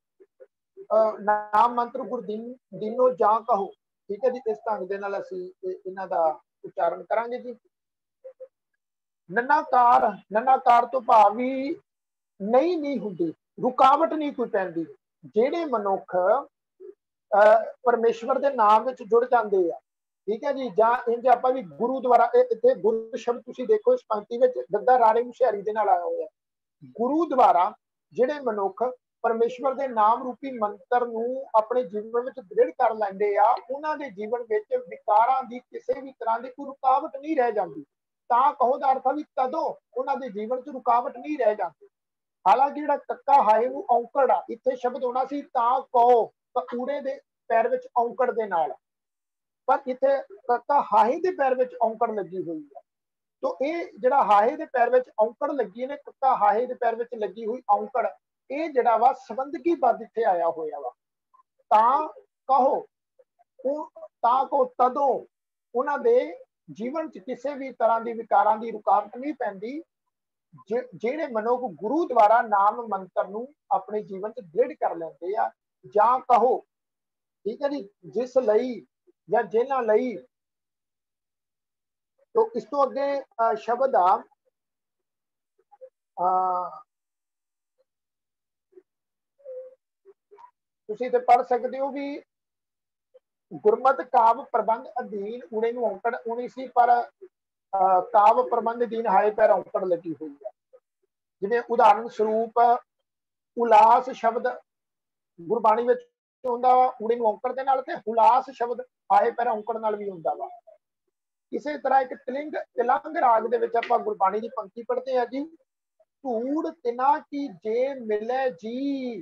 नाम मंत्र गुर दीनो जा कहो। ठीक है जी। इस ढंग दे नाल असीं इन्हां दा उच्चारण करांगे जी। ननाकार तो भाव भी नहीं हुंदी, रुकावट नहीं कोई पैंदी। जिहड़े मनुख परमेश्वर दे नाम विच जुड़ जांदे आ। ठीक है जी। जां इंज आपां भी गुरु द्वारा इत्थे गुरु शब्द तुसीं देखो इस पंक्ति विच गद्दा राणे हुशियारी दे नाल आया होया। गुरु द्वारा जिहड़े मनुख परमेश्वर के नाम रूपी मंत्र नूं अपने जीवन में दृढ़ कर लैंदे आ उन्हां दे जीवन विच विकारां दी किसी भी तरह की कोई रुकावट नहीं रह जाती। तां कहो दा अर्थ भी तदों उन्हां दे जीवन च रुकावट नहीं रह जाती। हालांकि जिहड़ा कक्का हाए नूं औंकड़ आ इत्थे शब्द होना सी तां कहो तां ऊड़े दे पैर विच औंकड़ दे नाल, पर इत्थे कक्का हाए दे पैर विच औंकड़ लगी हुई है। तो ये जिहड़ा हाए दे पैर विच औंकड़ लगी ने कक्का हाए दे पैर विच लगी हुई औंकड़ ये जिहड़ा वा संबंधकी पद इत्थे आया होया वा। तां कहो तदों उन्हां दे जीवन च किसी भी तरह की विकारां की रुकावट नहीं पैंदी। जिहड़े मनुख गुरु द्वारा नाम मंत्र नूं अपने जीवन च दृढ़ कर लैंदे आ। जां कहो ठीक है जी जिस लई या जिन्हां लई। तो इस तो अगे शब्द आ तुसीं ते पढ़ सकते हो भी गुरमत काव्य प्रबंध अधीन उड़े नूं औंकड़ उणी सी, पर काव्य प्रबंध अधीन हाए पैर औंकड़ लगी हुई है। जिवें उदाहरण स्वरूप उलास शब्द गुरबाणी विच हुंदा वा उड़े नूं औंकड़ दे नाल ते हुलास शब्द हाए पैर औंकड़ नाल भी हुंदा वा। इसे तरह एक तिलंग राग दे विच आपां गुरबाणी की पंक्ति पढ़ते हैं जी। धूड़ तिना की जे मिले जी।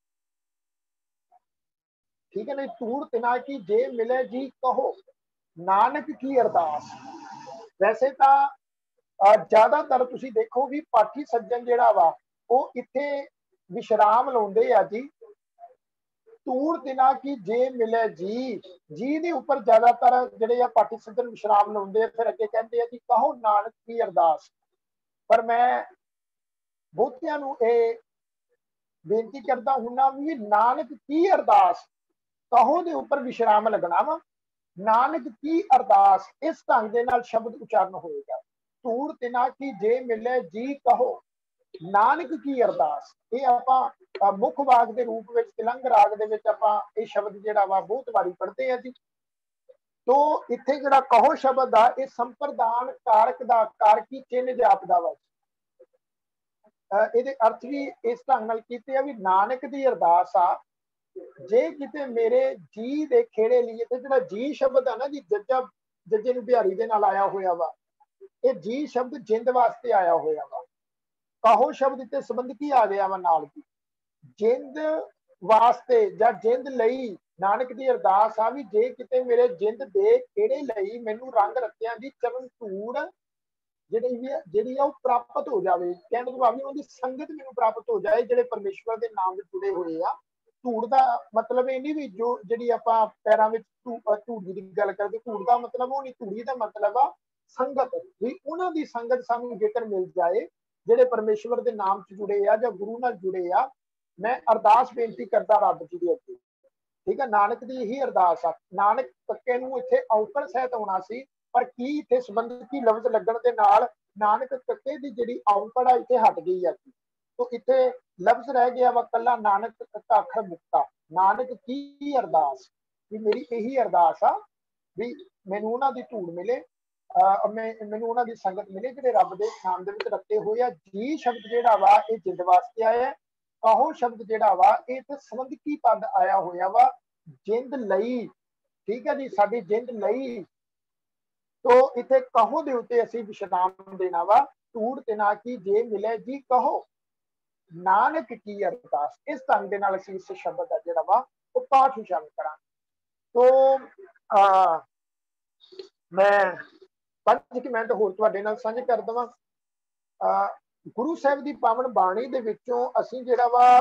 ठीक है ना। धूड़ तिना की जे मिले जी कहो नानक की अरदास। वैसे तो ज्यादातर तुसीं देखो भी पाठी सज्जन जिहड़ा वा वो इत्थे विश्राम लाउंदे आ जी। धूड़ तिना की जे मिले जी दे उपर ज्यादातर जिहड़े आ पाठी सज्जन विश्राम लाउंदे। फिर अगे कहंदे आ जी कहो नानक की अरदास। पर मैं बहुतियां नूं इह बेनती करदा हुन्ना भी नानक की अरदास कहो दे उपर विश्राम लगना वा। नानक की अरदास इस ढंग दे नाल शब्द उच्चारण होएगा। धूड़ तिना की जे मिले जी कहो नानक की अरदास। ये आपां मुख वाग के रूप में तिलंग राग दे विच आपां ये शब्द जिहड़ा वा बहुत बारी पढ़ते हैं जी। तो इत्थे जिहड़ा कहो शब्द आ ये संप्रदान कारक दा कारकी चिन्ह जापदा वा। ਇਹਦੇ अर्थ भी इस ढंग नाल कीते आ भी नानक दी अरदास आ जे किते मेरे जी दे खेड़े लिए। ते जिहड़ा जी शब्द आ ना जी जज्जे नूं बिहारी दे नाल आया होया वा। ये जी शब्द जिंद वास्ते आया होया वा। कहो शब्द ते संबंध की आ गया वा नाल की जिंद वास्ते जां जिंद लई नानक दी अरदास आ भी जे किते मेरे जिंद दे केड़े लई मैनू रंग रत्तियां दी चरण धूड़ ਜਿਹੜੀ ਆ ਉਹ ਪ੍ਰਾਪਤ ਹੋ ਜਾਵੇ। ਕਹਿਣ ਤੋਂ ਭਾਵ ਉਹਦੀ ਸੰਗਤ ਮੈਨੂੰ ਪ੍ਰਾਪਤ ਹੋ ਜਾਏ ਜਿਹੜੇ ਪਰਮੇਸ਼ਵਰ ਦੇ ਨਾਮ ਵਿੱਚ ਜੁੜੇ ਹੋਏ ਆ। ਧੂੜ ਦਾ ਮਤਲਬ ਇਹ ਨਹੀਂ ਵੀ ਜੋ ਜਿਹੜੀ ਆਪਾਂ ਪੈਰਾਂ ਵਿੱਚ ਧੂੜੀ ਦੀ ਗੱਲ ਕਰਦੇ, ਧੂੜ ਦਾ ਮਤਲਬ ਉਹ ਨਹੀਂ, ਧੂੜੀ ਦਾ ਮਤਲਬ ਆ ਸੰਗਤ। ਵੀ ਉਹਨਾਂ ਦੀ ਸੰਗਤ ਸਾਨੂੰ ਜੇਕਰ ਮਿਲ ਜਾਏ ਜਿਹੜੇ ਪਰਮੇਸ਼ਵਰ ਦੇ ਨਾਮ 'ਚ ਜੁੜੇ ਆ ਜਾਂ ਗੁਰੂ ਨਾਲ ਜੁੜੇ ਆ। ਮੈਂ ਅਰਦਾਸ ਬੇਨਤੀ ਕਰਦਾ ਰੱਬ ਜੀ ਦੇ ਅੱਗੇ, ਠੀਕ ਹੈ। ਨਾਨਕ ਦੀ ਇਹੀ ਅਰਦਾਸ ਆ। ਨਾਨਕ ਕੱਕੇ ਨੂੰ ਇੱਥੇ ਔਂਕੜ ਸਹਿਤ ਆਉਣਾ ਸੀ, ਪਰ ਕੀ ਇੱਥੇ ਸੰਬੰਧਕੀ ਲਫ਼ਜ਼ ਲੱਗਣ ਦੇ ਨਾਲ ਨਾਨਕ ਕੱਕੇ ਦੀ ਜਿਹੜੀ ਔਂਕੜ ਆ ਇੱਥੇ ਹਟ ਗਈ ਆ। ਤੋ ਇੱਥੇ ਲਫ਼ਜ਼ ਰਹਿ ਗਿਆ ਵਾ ਕੱਲਾ ਨਾਨਕ ਕੱਕਾ ਅੱਖਰ ਮੁਕਤਾ। ਨਾਨਕ ਕੀ ਅਰਦਾਸ, ਵੀ ਮੇਰੀ ਇਹੀ ਅਰਦਾਸ ਆ ਵੀ ਮੈਨੂੰ ਉਹਨਾਂ ਦੀ ਧੂੜ ਮਿਲੇ, ਮੈਨੂੰ ਉਹਨਾਂ ਦੀ ਸੰਗਤ ਮਿਲੇ ਜਿਹੜੇ ਰੱਬ ਦੇ ਨਾਮ ਦੇ ਵਿੱਚ ਰੱਖੇ ਹੋਏ ਆ। ਜੀ ਸ਼ਬਦ ਜਿਹੜਾ ਵਾ ਇਹ ਜਿੰਦ ਵਾਸਤੇ ਆਇਆ। ਕਹੋ ਸ਼ਬਦ ਜਿਹੜਾ ਵਾ ਇਹ ਤੇ ਸੰਬੰਧਕੀ ਪਦ ਆਇਆ ਹੋਇਆ ਵਾ ਜਿੰਦ ਲਈ, ਠੀਕ ਹੈ ਜੀ, ਸਾਡੀ ਜਿੰਦ ਲਈ। तो इथे कहो दे उत्ते असी विश्राम देना वा, धूड़ ते ना की जे मिले जी कहो नानक की अरदास। इस ढंग दे नाल असी इस शब्द दा जिहड़ा वा वो पाठ उचारण करांगे। तो मैं 5 मिनट होर तुहाडे नाल साझे कर दवां। गुरु साहिब दी पावन बाणी दे विचों असी जिहड़ा वा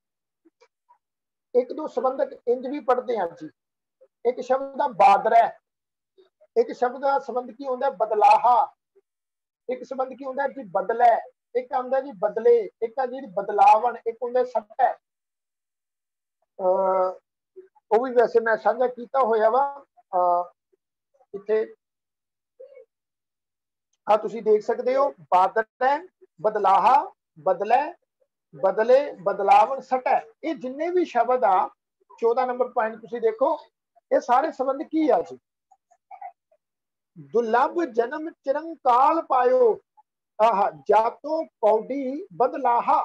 एक दो संबंधक इंज भी पढ़ते हैं जी। एक शब्द दा बादरा, एक शब्द का संबंध की होता है बदलाहा, एक संबंध की होता है जी बदलै, एक आंदा जी बदले, एक आ जी बदलावन, एक होंदा सट्टा। वो भी वैसे मैं साझा किया होया वा इत्थे आ तुसी देख सकते हो। बादल है, बदलाहा, बदलै, बदले, बदलावन, सट्टा, ये जिन्ने भी शब्द आ 14 नंबर पॉइंट तुसी देखो, ये सारे संबंध की आ जी। दुर्लभ जन्म चिरंकाल पायो, आह जातो पौडी बदलाहा।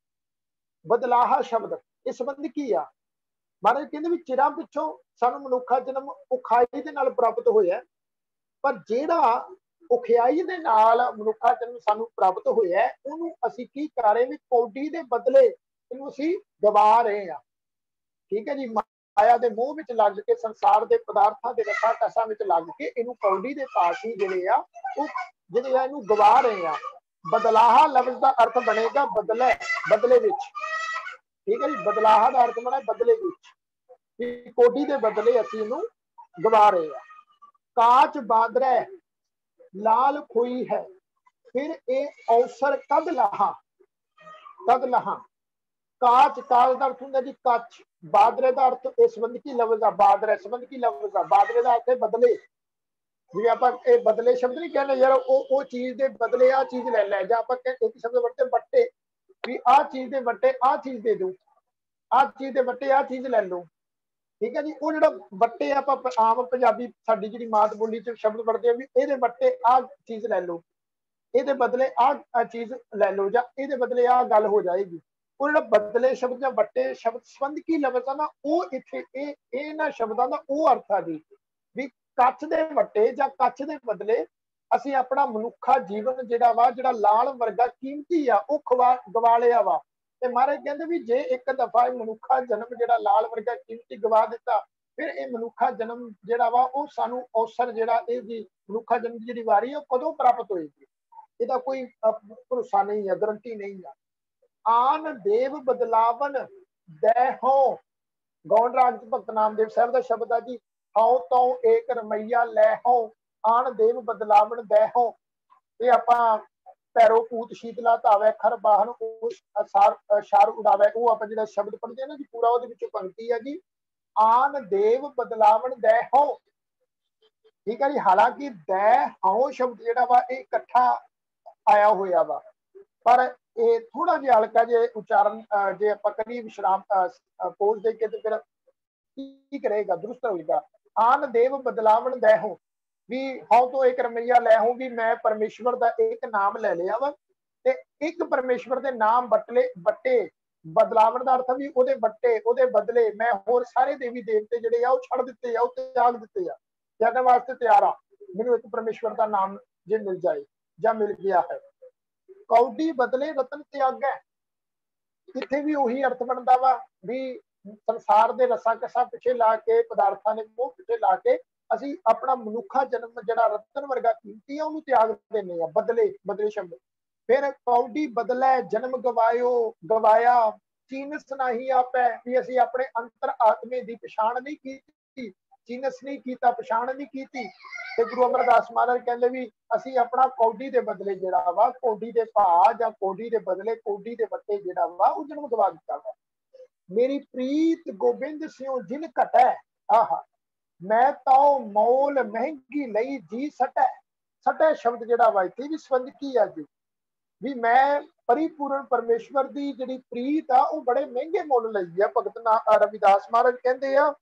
बदलाहा शब्द इस संबंध की आ। महाराज कहते भी चिरां पिछों सानू मनुखा जन्म उखाई दे नाल प्राप्त होया, पर जेड़ा उखियाई दे नाल मनुखा जन्म सानू प्राप्त होया उहनू असी की कर रहे भी पौडी दे बदले इहनू असी गवा रहे हैं, ठीक है जी। माया दे मोह विच लग के संसार दे पदार्थां दे रसा टसा विच लग के इनू कौड़ी दे पास ही जिहड़े आ ओह जिहड़े आ इनू गवा रहे आ। बदलाहा लफ्ज़ दा अर्थ बनेगा बदले, बदले विच, ठीक है जी। बदलाहा दा अर्थ बना बदले विच, कौड़ी दे बदले असीं इनू गवा रहे आ। काच बादरा लाल खोई है, फिर ए अवसर कद लहा, कद लहा। काच, काल का अर्थ होंगे जी कच, बादरे का अर्थ इस संबंध की लफ्ज आ, बादरा संबंध की लफ्ज आ, बादरे का अर्थ है बदले। जिवें आपां ये बदले शब्द नहीं कहने यार वो चीज दे बदले आ चीज ले लै, जां आपां एक शब्द वरते बट्टे भी आ चीज दे बट्टे आ चीज दे दो, आ चीज दे बट्टे आ चीज ले लो, ठीक है जी। वो जिहड़ा बट्टे आपां आम पंजाबी साडी जिहड़ी मात बोली च शब्द पढ़दे आ भी इहदे बट्टे आ चीज ले लो, इहदे बदले आ चीज ले लो, जां इहदे बदले आ गल हो जाएगी। ਉਹ ਜਿਹੜਾ ਬਦਲੇ ਸ਼ਬਦ ਜਾਂ ਵੱਟੇ ਸ਼ਬਦ ਸੰਬੰਧ ਕੀ ਲਫ਼ਜ਼ ਆ ਨਾ ਉਹ ਇੱਥੇ ਇਹਨਾਂ ਸ਼ਬਦਾਂ ਦਾ ਉਹ ਅਰਥ ਆ ਜੀ ਵੀ ਕੱਚ ਦੇ ਵੱਟੇ ਜਾਂ ਕੱਚ ਦੇ ਬਦਲੇ ਅਸੀਂ ਆਪਣਾ ਮਨੁੱਖਾ ਜੀਵਨ ਜਿਹੜਾ ਵਾ ਜਿਹੜਾ ਲਾਲ ਵਰਗਾ ਕੀਮਤੀ ਆ ਉਹ ਗਵਾ ਲਿਆ ਵਾ। ਤੇ ਮਹਾਰਾਜ ਕਹਿੰਦੇ ਵੀ ਜੇ ਇੱਕ ਦਫਾ ਇਹ ਮਨੁੱਖਾ ਜਨਮ ਜਿਹੜਾ ਲਾਲ ਵਰਗਾ ਕੀਮਤੀ ਗਵਾ ਦਿੱਤਾ ਫਿਰ ਇਹ ਮਨੁੱਖਾ ਜਨਮ ਜਿਹੜਾ ਵਾ ਉਹ ਸਾਨੂੰ ਅਵਸਰ ਜਿਹੜਾ ਇਹ ਜੀ ਮਨੁੱਖਾ ਜਨਮ ਦੀ ਜਿਹੜੀ ਵਾਰੀ ਉਹ ਕਦੋਂ ਪ੍ਰਾਪਤ ਹੋਏਗੀ ਇਹਦਾ ਕੋਈ ਭਰੋਸਾ ਨਹੀਂ ਹੈ, ਗਰੰਟੀ ਨਹੀਂ ਆ। आन देव बदलावन दैहो, गौण राग भगत नामदेव साहब का शब्द है जी। हाओ तो एक रमैया लैहो, आन देव बदलावन दैहो। ये आपां पैरो पूत शीतला धावे खर बाहन शार उड़ावे, वो आपां जिहड़ा शब्द पढ़दे हैं ना जी पूरा ਉਹਦੇ ਵਿੱਚ पंक्ति है जी आन देव बदलावन दैहो, ठीक है जी। हालांकि दै हाओ शब्द जिहड़ा वा ये इकट्ठा आया होया वा, पर ਇਹ ਥੋੜਾ ਜਿਹਾ ਹਲਕਾ ਜੇ ਉਚਾਰਨ ਜੇ ਆਪਾਂ ਕਰੀਏ ਵਿਸ਼ਰਾਮ ਪੋਜ ਦੇ ਕੇ ਤੇ ਫਿਰ ਠੀਕ ਰਹੇਗਾ, ਦਰੁਸਤ ਹੋਏਗਾ। ਆਨ ਦੇਵ ਬਦਲਾਵਣ ਦੇ ਹੋ ਵੀ ਹਾਉ ਤੋਂ ਇੱਕ ਰਮਈਆ ਲੈ ਹੋ ਵੀ ਮੈਂ ਪਰਮੇਸ਼ਵਰ ਦਾ ਇੱਕ ਨਾਮ ਲੈ ਲਿਆ ਵਾ ਤੇ ਇੱਕ ਪਰਮੇਸ਼ਵਰ ਦੇ ਨਾਮ ਬੱਟੇ ਬਦਲਾਵਣ ਦਾ ਅਰਥ ਵੀ ਉਹਦੇ ਬੱਟੇ ਉਹਦੇ ਬਦਲੇ ਮੈਂ ਹੋਰ ਸਾਰੇ ਦੇਵੀ ਦੇਵਤੇ ਜਿਹੜੇ ਆ ਉਹ ਛੱਡ ਦਿੱਤੇ ਆ, ਉਹ ਤਿਆਗ ਦਿੱਤੇ ਆ, ਜਾਣ ਵਾਸਤੇ ਤਿਆਰ ਆ। ਮੈਨੂੰ ਇੱਕ ਪਰਮੇਸ਼ਵਰ ਦਾ ਨਾਮ ਜੇ ਮਿਲ ਜਾਏ ਜਾਂ ਮਿਲ ਗਿਆ ਹੈ। कौडी बदले रतन त्याग है, इत्थे भी उही अर्थ बनता वा भी ਸੰਸਾਰ ਦੇ ਰਸਾਂ ਕਸਾਂ ਪਿੱਛੇ ਲਾ ਕੇ, ਪਦਾਰਥਾਂ ਦੇ ਮੋਹ ਪਿੱਛੇ ਲਾ ਕੇ ਅਸੀਂ ਆਪਣਾ ਮਨੁੱਖਾ ਜਨਮ ਜਿਹੜਾ ਰਤਨ ਵਰਗਾ ਕੀਮਤੀ ਆ ਉਹਨੂੰ ਤਿਆਗ ਦਿੰਦੇ ਆ। ਬਦਲੇ ਸ਼ਬਦ ਫਿਰ ਕੌਡੀ ਬਦਲੇ ਜਨਮ ਗਵਾਇਆ ਚੀਨਸ ਨਹੀਂ ਆਪੈ, ਵੀ ਅਸੀਂ ਆਪਣੇ ਅੰਤਰ ਆਤਮੇ ਦੀ ਪਛਾਣ ਨਹੀਂ ਕੀਤੀ, ਚੀਨਸ ਨਹੀਂ ਕੀਤਾ, ਪਛਾਣ ਨਹੀਂ ਕੀਤੀ। ਤੇ ਗੁਰੂ ਅਮਰਦਾਸ ਮਹਾਰਾਜ ਕਹਿੰਦੇ ਵੀ ਅਸੀਂ ਆਪਣਾ ਕੌਡੀ ਦੇ ਬਦਲੇ ਜਿਹੜਾ ਵਾ, ਕੌਡੀ ਦੇ ਭਾਅ ਜਾਂ ਕੌਡੀ ਦੇ ਬਦਲੇ ਕੌਡੀ ਦੇ ਵੱਟੇ ਜਿਹੜਾ ਵਾ ਉਹ ਜਨਮ ਗਵਾ ਦਿੱਤਾ ਵਾ। ਮੇਰੀ ਪ੍ਰੀਤ ਗੋਬਿੰਦ ਸਿਉ ਜਿਨ ਘਟੈ, ਆਹਾ ਮੈਂ ਤਾਉ ਮੌਲ ਮਹਿੰਗੀ ਲਈ ਜੀ ਸਟੈ ਸ਼ਬਦ ਜਿਹੜਾ ਵਾ ਇੱਥੇ ਵੀ ਸੰਬੰਧਕੀ ਆ ਜੀ, ਵੀ ਮੈਂ ਪਰਿਪੂਰਨ ਪਰਮੇਸ਼ਵਰ ਦੀ ਜਿਹੜੀ ਪ੍ਰੀਤ ਆ ਉਹ ਬੜੇ ਮਹਿੰਗੇ ਮੁੱਲ ਲਈ ਆ। ਭਗਤ ਰਵਿਦਾਸ ਮਹਾਰਾਜ ਕਹਿੰਦੇ ਆ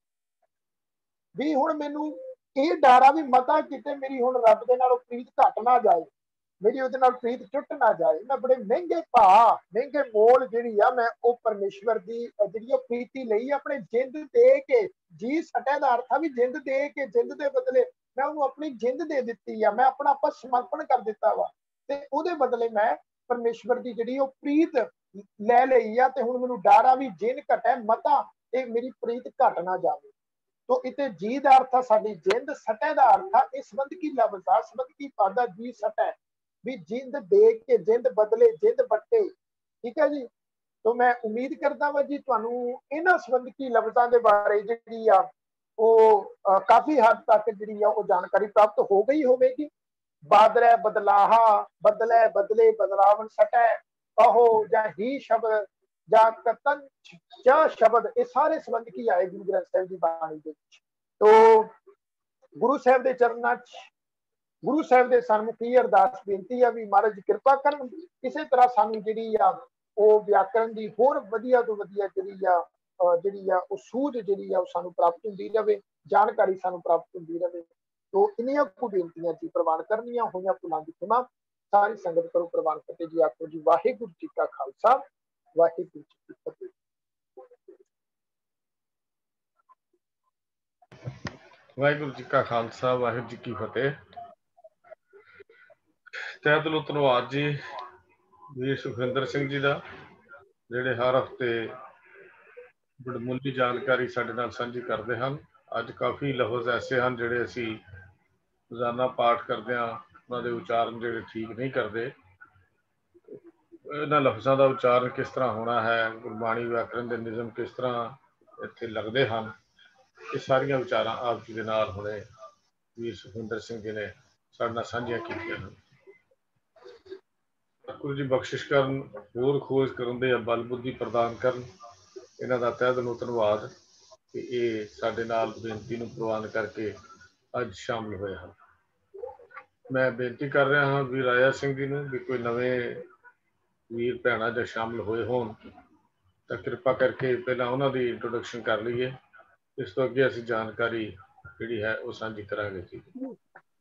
ਵੀ ਹੁਣ ਮੈਨੂੰ ਇਹ ਡਰ ਆ ਵੀ ਮਤਾ ਕਿਤੇ ਮੇਰੀ ਹੁਣ ਰੱਬ ਦੇ ਨਾਲੋਂ ਪ੍ਰੀਤ ਘਟ ਨਾ ਜਾਏ, ਮੇਰੀ ਉਹਦੇ ਨਾਲ ਪ੍ਰੀਤ ਟੁੱਟ ਨਾ ਜਾਏ। ਮੈਂ ਬੜੇ ਮਹਿੰਗੇ ਭਾਅ ਮਹਿੰਗੇ ਮੋਲ ਜਿਹੜੀ ਆ ਮੈਂ ਉਹ ਪਰਮੇਸ਼ਵਰ ਦੀ ਜਿਹੜੀ ਉਹ ਪ੍ਰੀਤੀ ਲਈ ਆਪਣੇ ਜਿੰਦ ਦੇ ਕੇ, ਜੀ ਸਟੇ ਦਾ ਅਰਥ ਆ ਵੀ ਜਿੰਦ ਦੇ ਕੇ, ਜਿੰਦ ਦੇ ਬਦਲੇ ਮੈਂ ਉਹਨੂੰ ਆਪਣੀ ਜਿੰਦ ਦੇ ਦਿੱਤੀ ਆ, ਮੈਂ ਆਪਣਾ ਆਪਾਂ ਸਮਰਪਣ ਕਰ ਦਿੱਤਾ ਵਾ, ਤੇ ਉਹਦੇ ਬਦਲੇ ਮੈਂ ਪਰਮੇਸ਼ਵਰ ਦੀ ਜਿਹੜੀ ਉਹ ਪ੍ਰੀਤ ਲੈ ਲਈ ਆ। ਤੇ ਹੁਣ ਮੈਨੂੰ ਡਰ ਆ ਵੀ ਜਿੰਨ ਘਟੇ ਮਤਾ, ਇਹ ਮੇਰੀ ਪ੍ਰੀਤ ਘਟ ਨਾ ਜਾਵੇ। तो इतने जी का अर्थ है साडी जिंद, सटे का अर्थ है इस संबंध की लफ्ज आ, संबंध की पादा जी सटे, भी जिंद दे के जिंद बदले जिंद बटे। ठीक है जी। तो मैं उम्मीद करता वा जी तुहानू इन्हां संबंध की लफ्जां दे बारे जिहड़ी आ वो काफी हद तक जिहड़ी आ वो जानकारी प्राप्त हो गई होगी। बादरे बदलाहा, बदले बदले बदलावन, सटे कहो या ही शब्द ਜਾਂ ਕਤਨ ਜਾਂ ਸ਼ਬਦ, ਇਹ ਸਾਰੇ ਸੰਬੰਧ ਕੀ ਆਏ ਗੁਰੂ ਗ੍ਰੰਥ ਸਾਹਿਬ ਦੀ ਬਾਣੀ ਦੇ ਵਿੱਚ। ਤੋਂ ਗੁਰੂ ਸਾਹਿਬ ਦੇ ਚਰਨਾਂ 'ਚ ਗੁਰੂ ਸਾਹਿਬ ਦੇ ਸਨਮੁਖੀ ਅਰਦਾਸ ਬੇਨਤੀ ਆ ਵੀ ਮਹਾਰਾਜ ਕਿਰਪਾ ਕਰਨ, ਕਿਸੇ ਤਰ੍ਹਾਂ ਸਾਨੂੰ ਜਿਹੜੀ ਆ ਉਹ ਵਿਆਕਰਣ ਦੀ ਹੋਰ ਵਧੀਆ ਤੋਂ ਵਧੀਆ ਜਿਹੜੀ ਆ ਉਹ ਸੂਝ ਜਿਹੜੀ ਆ ਉਹ ਸਾਨੂੰ ਪ੍ਰਾਪਤ ਹੁੰਦੀ ਰਹੇ, ਜਾਣਕਾਰੀ ਸਾਨੂੰ ਪ੍ਰਾਪਤ ਹੁੰਦੀ ਰਹੇ। ਤੋਂ ਇੰਨੀਆਂ ਕੁ ਬੇਨਤੀਆਂ ਜੀ ਪ੍ਰਵਾਨ ਕਰਨੀਆਂ ਹੋਈਆਂ, ਭੁੱਲਾਂ ਦੀ ਖਿਮਾ ਸਾਰੀ ਸੰਗਤ ਕਰੋ ਪ੍ਰਵਾਨ ਕਰਦੇ ਜੀ। ਆਖੋ ਜੀ ਵਾਹਿਗੁਰੂ ਜੀ ਕਾ ਖਾਲਸਾ, ਵਾਹਿਗੁਰੂ ਜੀ ਕੀ ਫਤਿਹ। ਵਾਹਿਗੁਰੂ ਜੀ ਕਾ ਖਾਲਸਾ, ਵਾਹਿਗੁਰੂ ਜੀ ਕੀ ਫਤਿਹ। ਤਹਿ ਦਿਲੋਂ ਧੰਨਵਾਦ ਜੀ ਵੀਰ ਸੁਖਵਿੰਦਰ ਸਿੰਘ ਜੀ ਦਾ, ਜਿਹੜੇ ਹਰ ਹਫ਼ਤੇ ਬੜਮੁੱਲੀ ਜਾਣਕਾਰੀ ਸਾਡੇ ਨਾਲ ਸਾਂਝੀ ਕਰਦੇ ਹਨ। ਅੱਜ ਕਾਫੀ ਲਫ਼ਜ਼ ਐਸੇ ਹਨ ਜਿਹੜੇ ਅਸੀਂ ਰੋਜ਼ਾਨਾ ਪਾਠ ਕਰਦੇ ਹਾਂ, ਉਹਨਾਂ ਦੇ ਉਚਾਰਨ ਜਿਹੜੇ ਠੀਕ ਨਹੀਂ ਕਰਦੇ। ਇਹਨਾਂ ਲਫ਼ਜ਼ਾਂ ਦਾ ਉਚਾਰਨ ਕਿਸ ਤਰ੍ਹਾਂ ਹੋਣਾ ਹੈ, ਗੁਰਬਾਣੀ ਵਿਆਕਰਨ ਦੇ ਨਿਯਮ ਕਿਸ ਤਰ੍ਹਾਂ ਇੱਥੇ ਲੱਗਦੇ ਹਨ, ਇਹ ਸਾਰੀਆਂ ਵਿਚਾਰਾਂ ਆਪ ਜੀ ਦੇ ਨਾਲ ਹੁਣੇ ਵੀਰ ਸੁਖਵਿੰਦਰ ਸਿੰਘ ਜੀ ਨੇ ਸਾਡੇ ਨਾਲ ਸਾਂਝੀਆਂ ਕੀਤੀਆਂ ਹਨ। ਗੁਰੂ ਜੀ ਬਖਸ਼ਿਸ਼ ਕਰਨ, ਹੋਰ ਖੋਜ ਕਰਨ ਦੇ ਬਲ ਬੁੱਧੀ ਪ੍ਰਦਾਨ ਕਰਨ। ਇਹਨਾਂ ਦਾ ਤਹਿ ਦਿਲੋਂ ਧੰਨਵਾਦ ਕਿ ਇਹ ਸਾਡੇ ਨਾਲ ਬੇਨਤੀ ਨੂੰ ਪ੍ਰਵਾਨ ਕਰਕੇ ਅੱਜ ਸ਼ਾਮਲ ਹੋਏ ਹਨ। ਮੈਂ ਬੇਨਤੀ ਕਰ ਰਿਹਾ ਹਾਂ ਵੀਰ ਰਾਜਾ ਸਿੰਘ ਜੀ ਨੂੰ ਵੀ ਕੋਈ ਨਵੇਂ ਵੀਰ ਭੈਣਾਂ ਜੇ ਸ਼ਾਮਲ ਹੋਏ ਹੋਣ ਤਾਂ ਕਿਰਪਾ ਕਰਕੇ ਪਹਿਲਾਂ ਉਹਨਾਂ ਦੀ ਇੰਟਰੋਡਕਸ਼ਨ ਕਰ ਲਈਏ, ਇਸ ਤੋਂ ਅੱਗੇ ਅਸੀਂ ਜਾਣਕਾਰੀ ਜਿਹੜੀ ਹੈ ਉਹ ਸਾਂਝੀ ਕਰਾਂਗੇ ਜੀ।